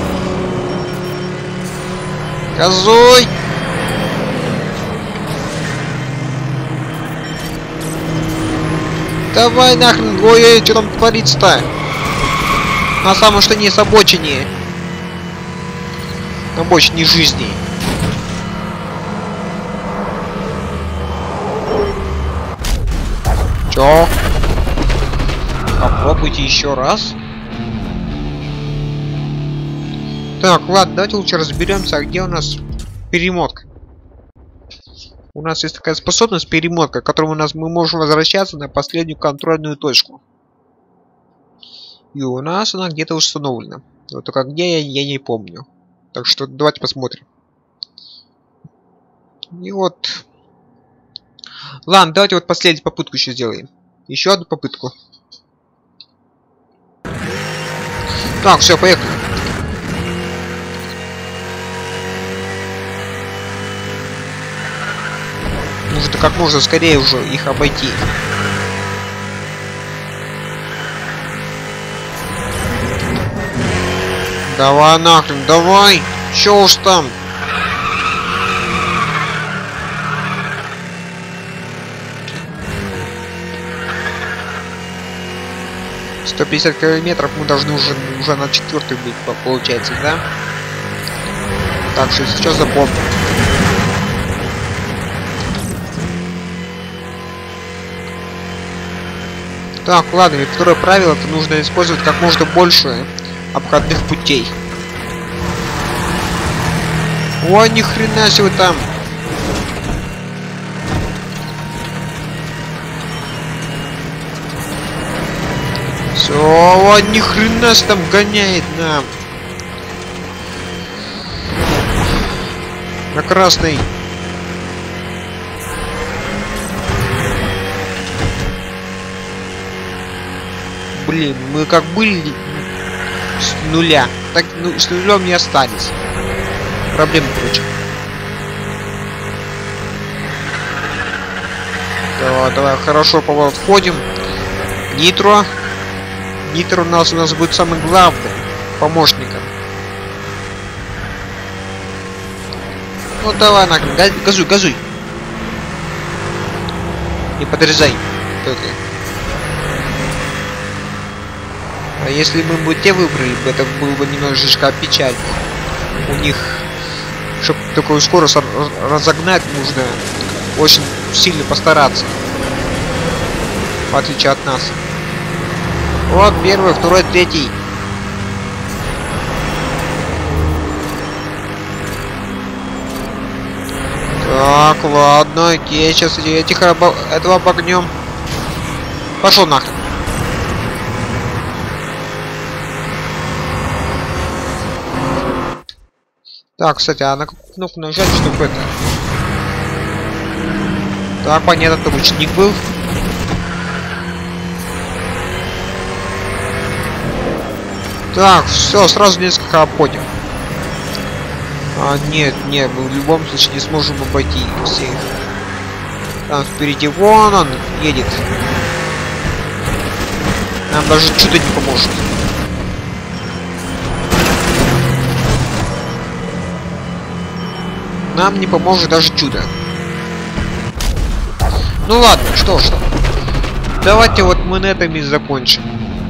Газуй! Давай нахрен, ой, что там творится-то? На самом что не с обочине. На обочине жизни. Чё? Попробуйте еще раз. Так, ладно, давайте лучше разберемся, где у нас перемотка. У нас есть такая способность перемотка, которой у нас мы можем возвращаться на последнюю контрольную точку. И у нас она где-то установлена. Вот только где я, я не помню. Так что давайте посмотрим. И вот. Ладно, давайте вот последнюю попытку еще сделаем. Еще одну попытку. Так, все, поехали. Нужно как можно скорее уже их обойти. Давай нахрен, давай! Чё уж там? сто пятьдесят километров мы должны уже уже на четвертый быть, получается, да? Так что сейчас запомним. Так, ладно, и второе правило, это нужно использовать как можно больше обходных путей. Ой, ни хрена себе там. Все, ой, ни хрена себе там гоняет нам. На красный. Блин, мы как были с нуля, так ну, с нулем не остались. Проблемы, короче. Давай, давай, хорошо, поворот входим. Нитро. Нитро у нас у нас будет самым главным помощником. Ну давай, нахрен, газуй, газуй. Не подрезай. Только. А если мы бы те выбрали, это было бы немножечко печально. У них, чтобы такую скорость разогнать, нужно очень сильно постараться. В отличие от нас. Вот первый, второй, третий. Так, ладно, окей, сейчас этих обо... этого обогнем. Пошел нахрен. Так, кстати, а на какую кнопку нажать, чтобы это... Так, понятно, кто ученик был. Так, все, сразу несколько понял. А, нет, нет, мы в любом случае не сможем обойти всех. Там впереди вон он едет. Нам даже чудо не поможет. Нам не поможет даже чудо. Ну ладно, что ж. Давайте вот мы на этом и закончим.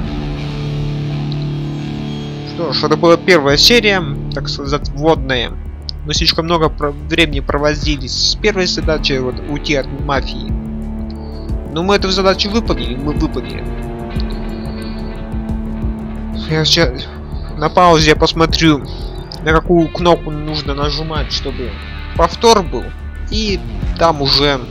Что ж, это была первая серия, так сказать, вводная. Мы слишком много про времени провозились с первой задачей, вот, уйти от мафии. Но мы эту задачу выполнили, мы выполнили. Я сейчас на паузе я посмотрю, на какую кнопку нужно нажимать, чтобы повтор был, и там уже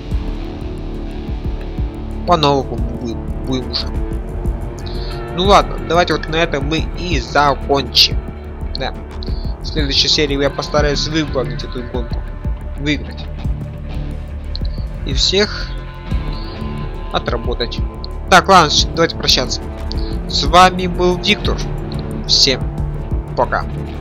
по-новому будем уже. Ну ладно, давайте вот на этом мы и закончим. Да. В следующей серии я постараюсь выполнить эту гонку, выиграть и всех отработать. Так, ладно, давайте прощаться. С вами был Виктор. Всем пока.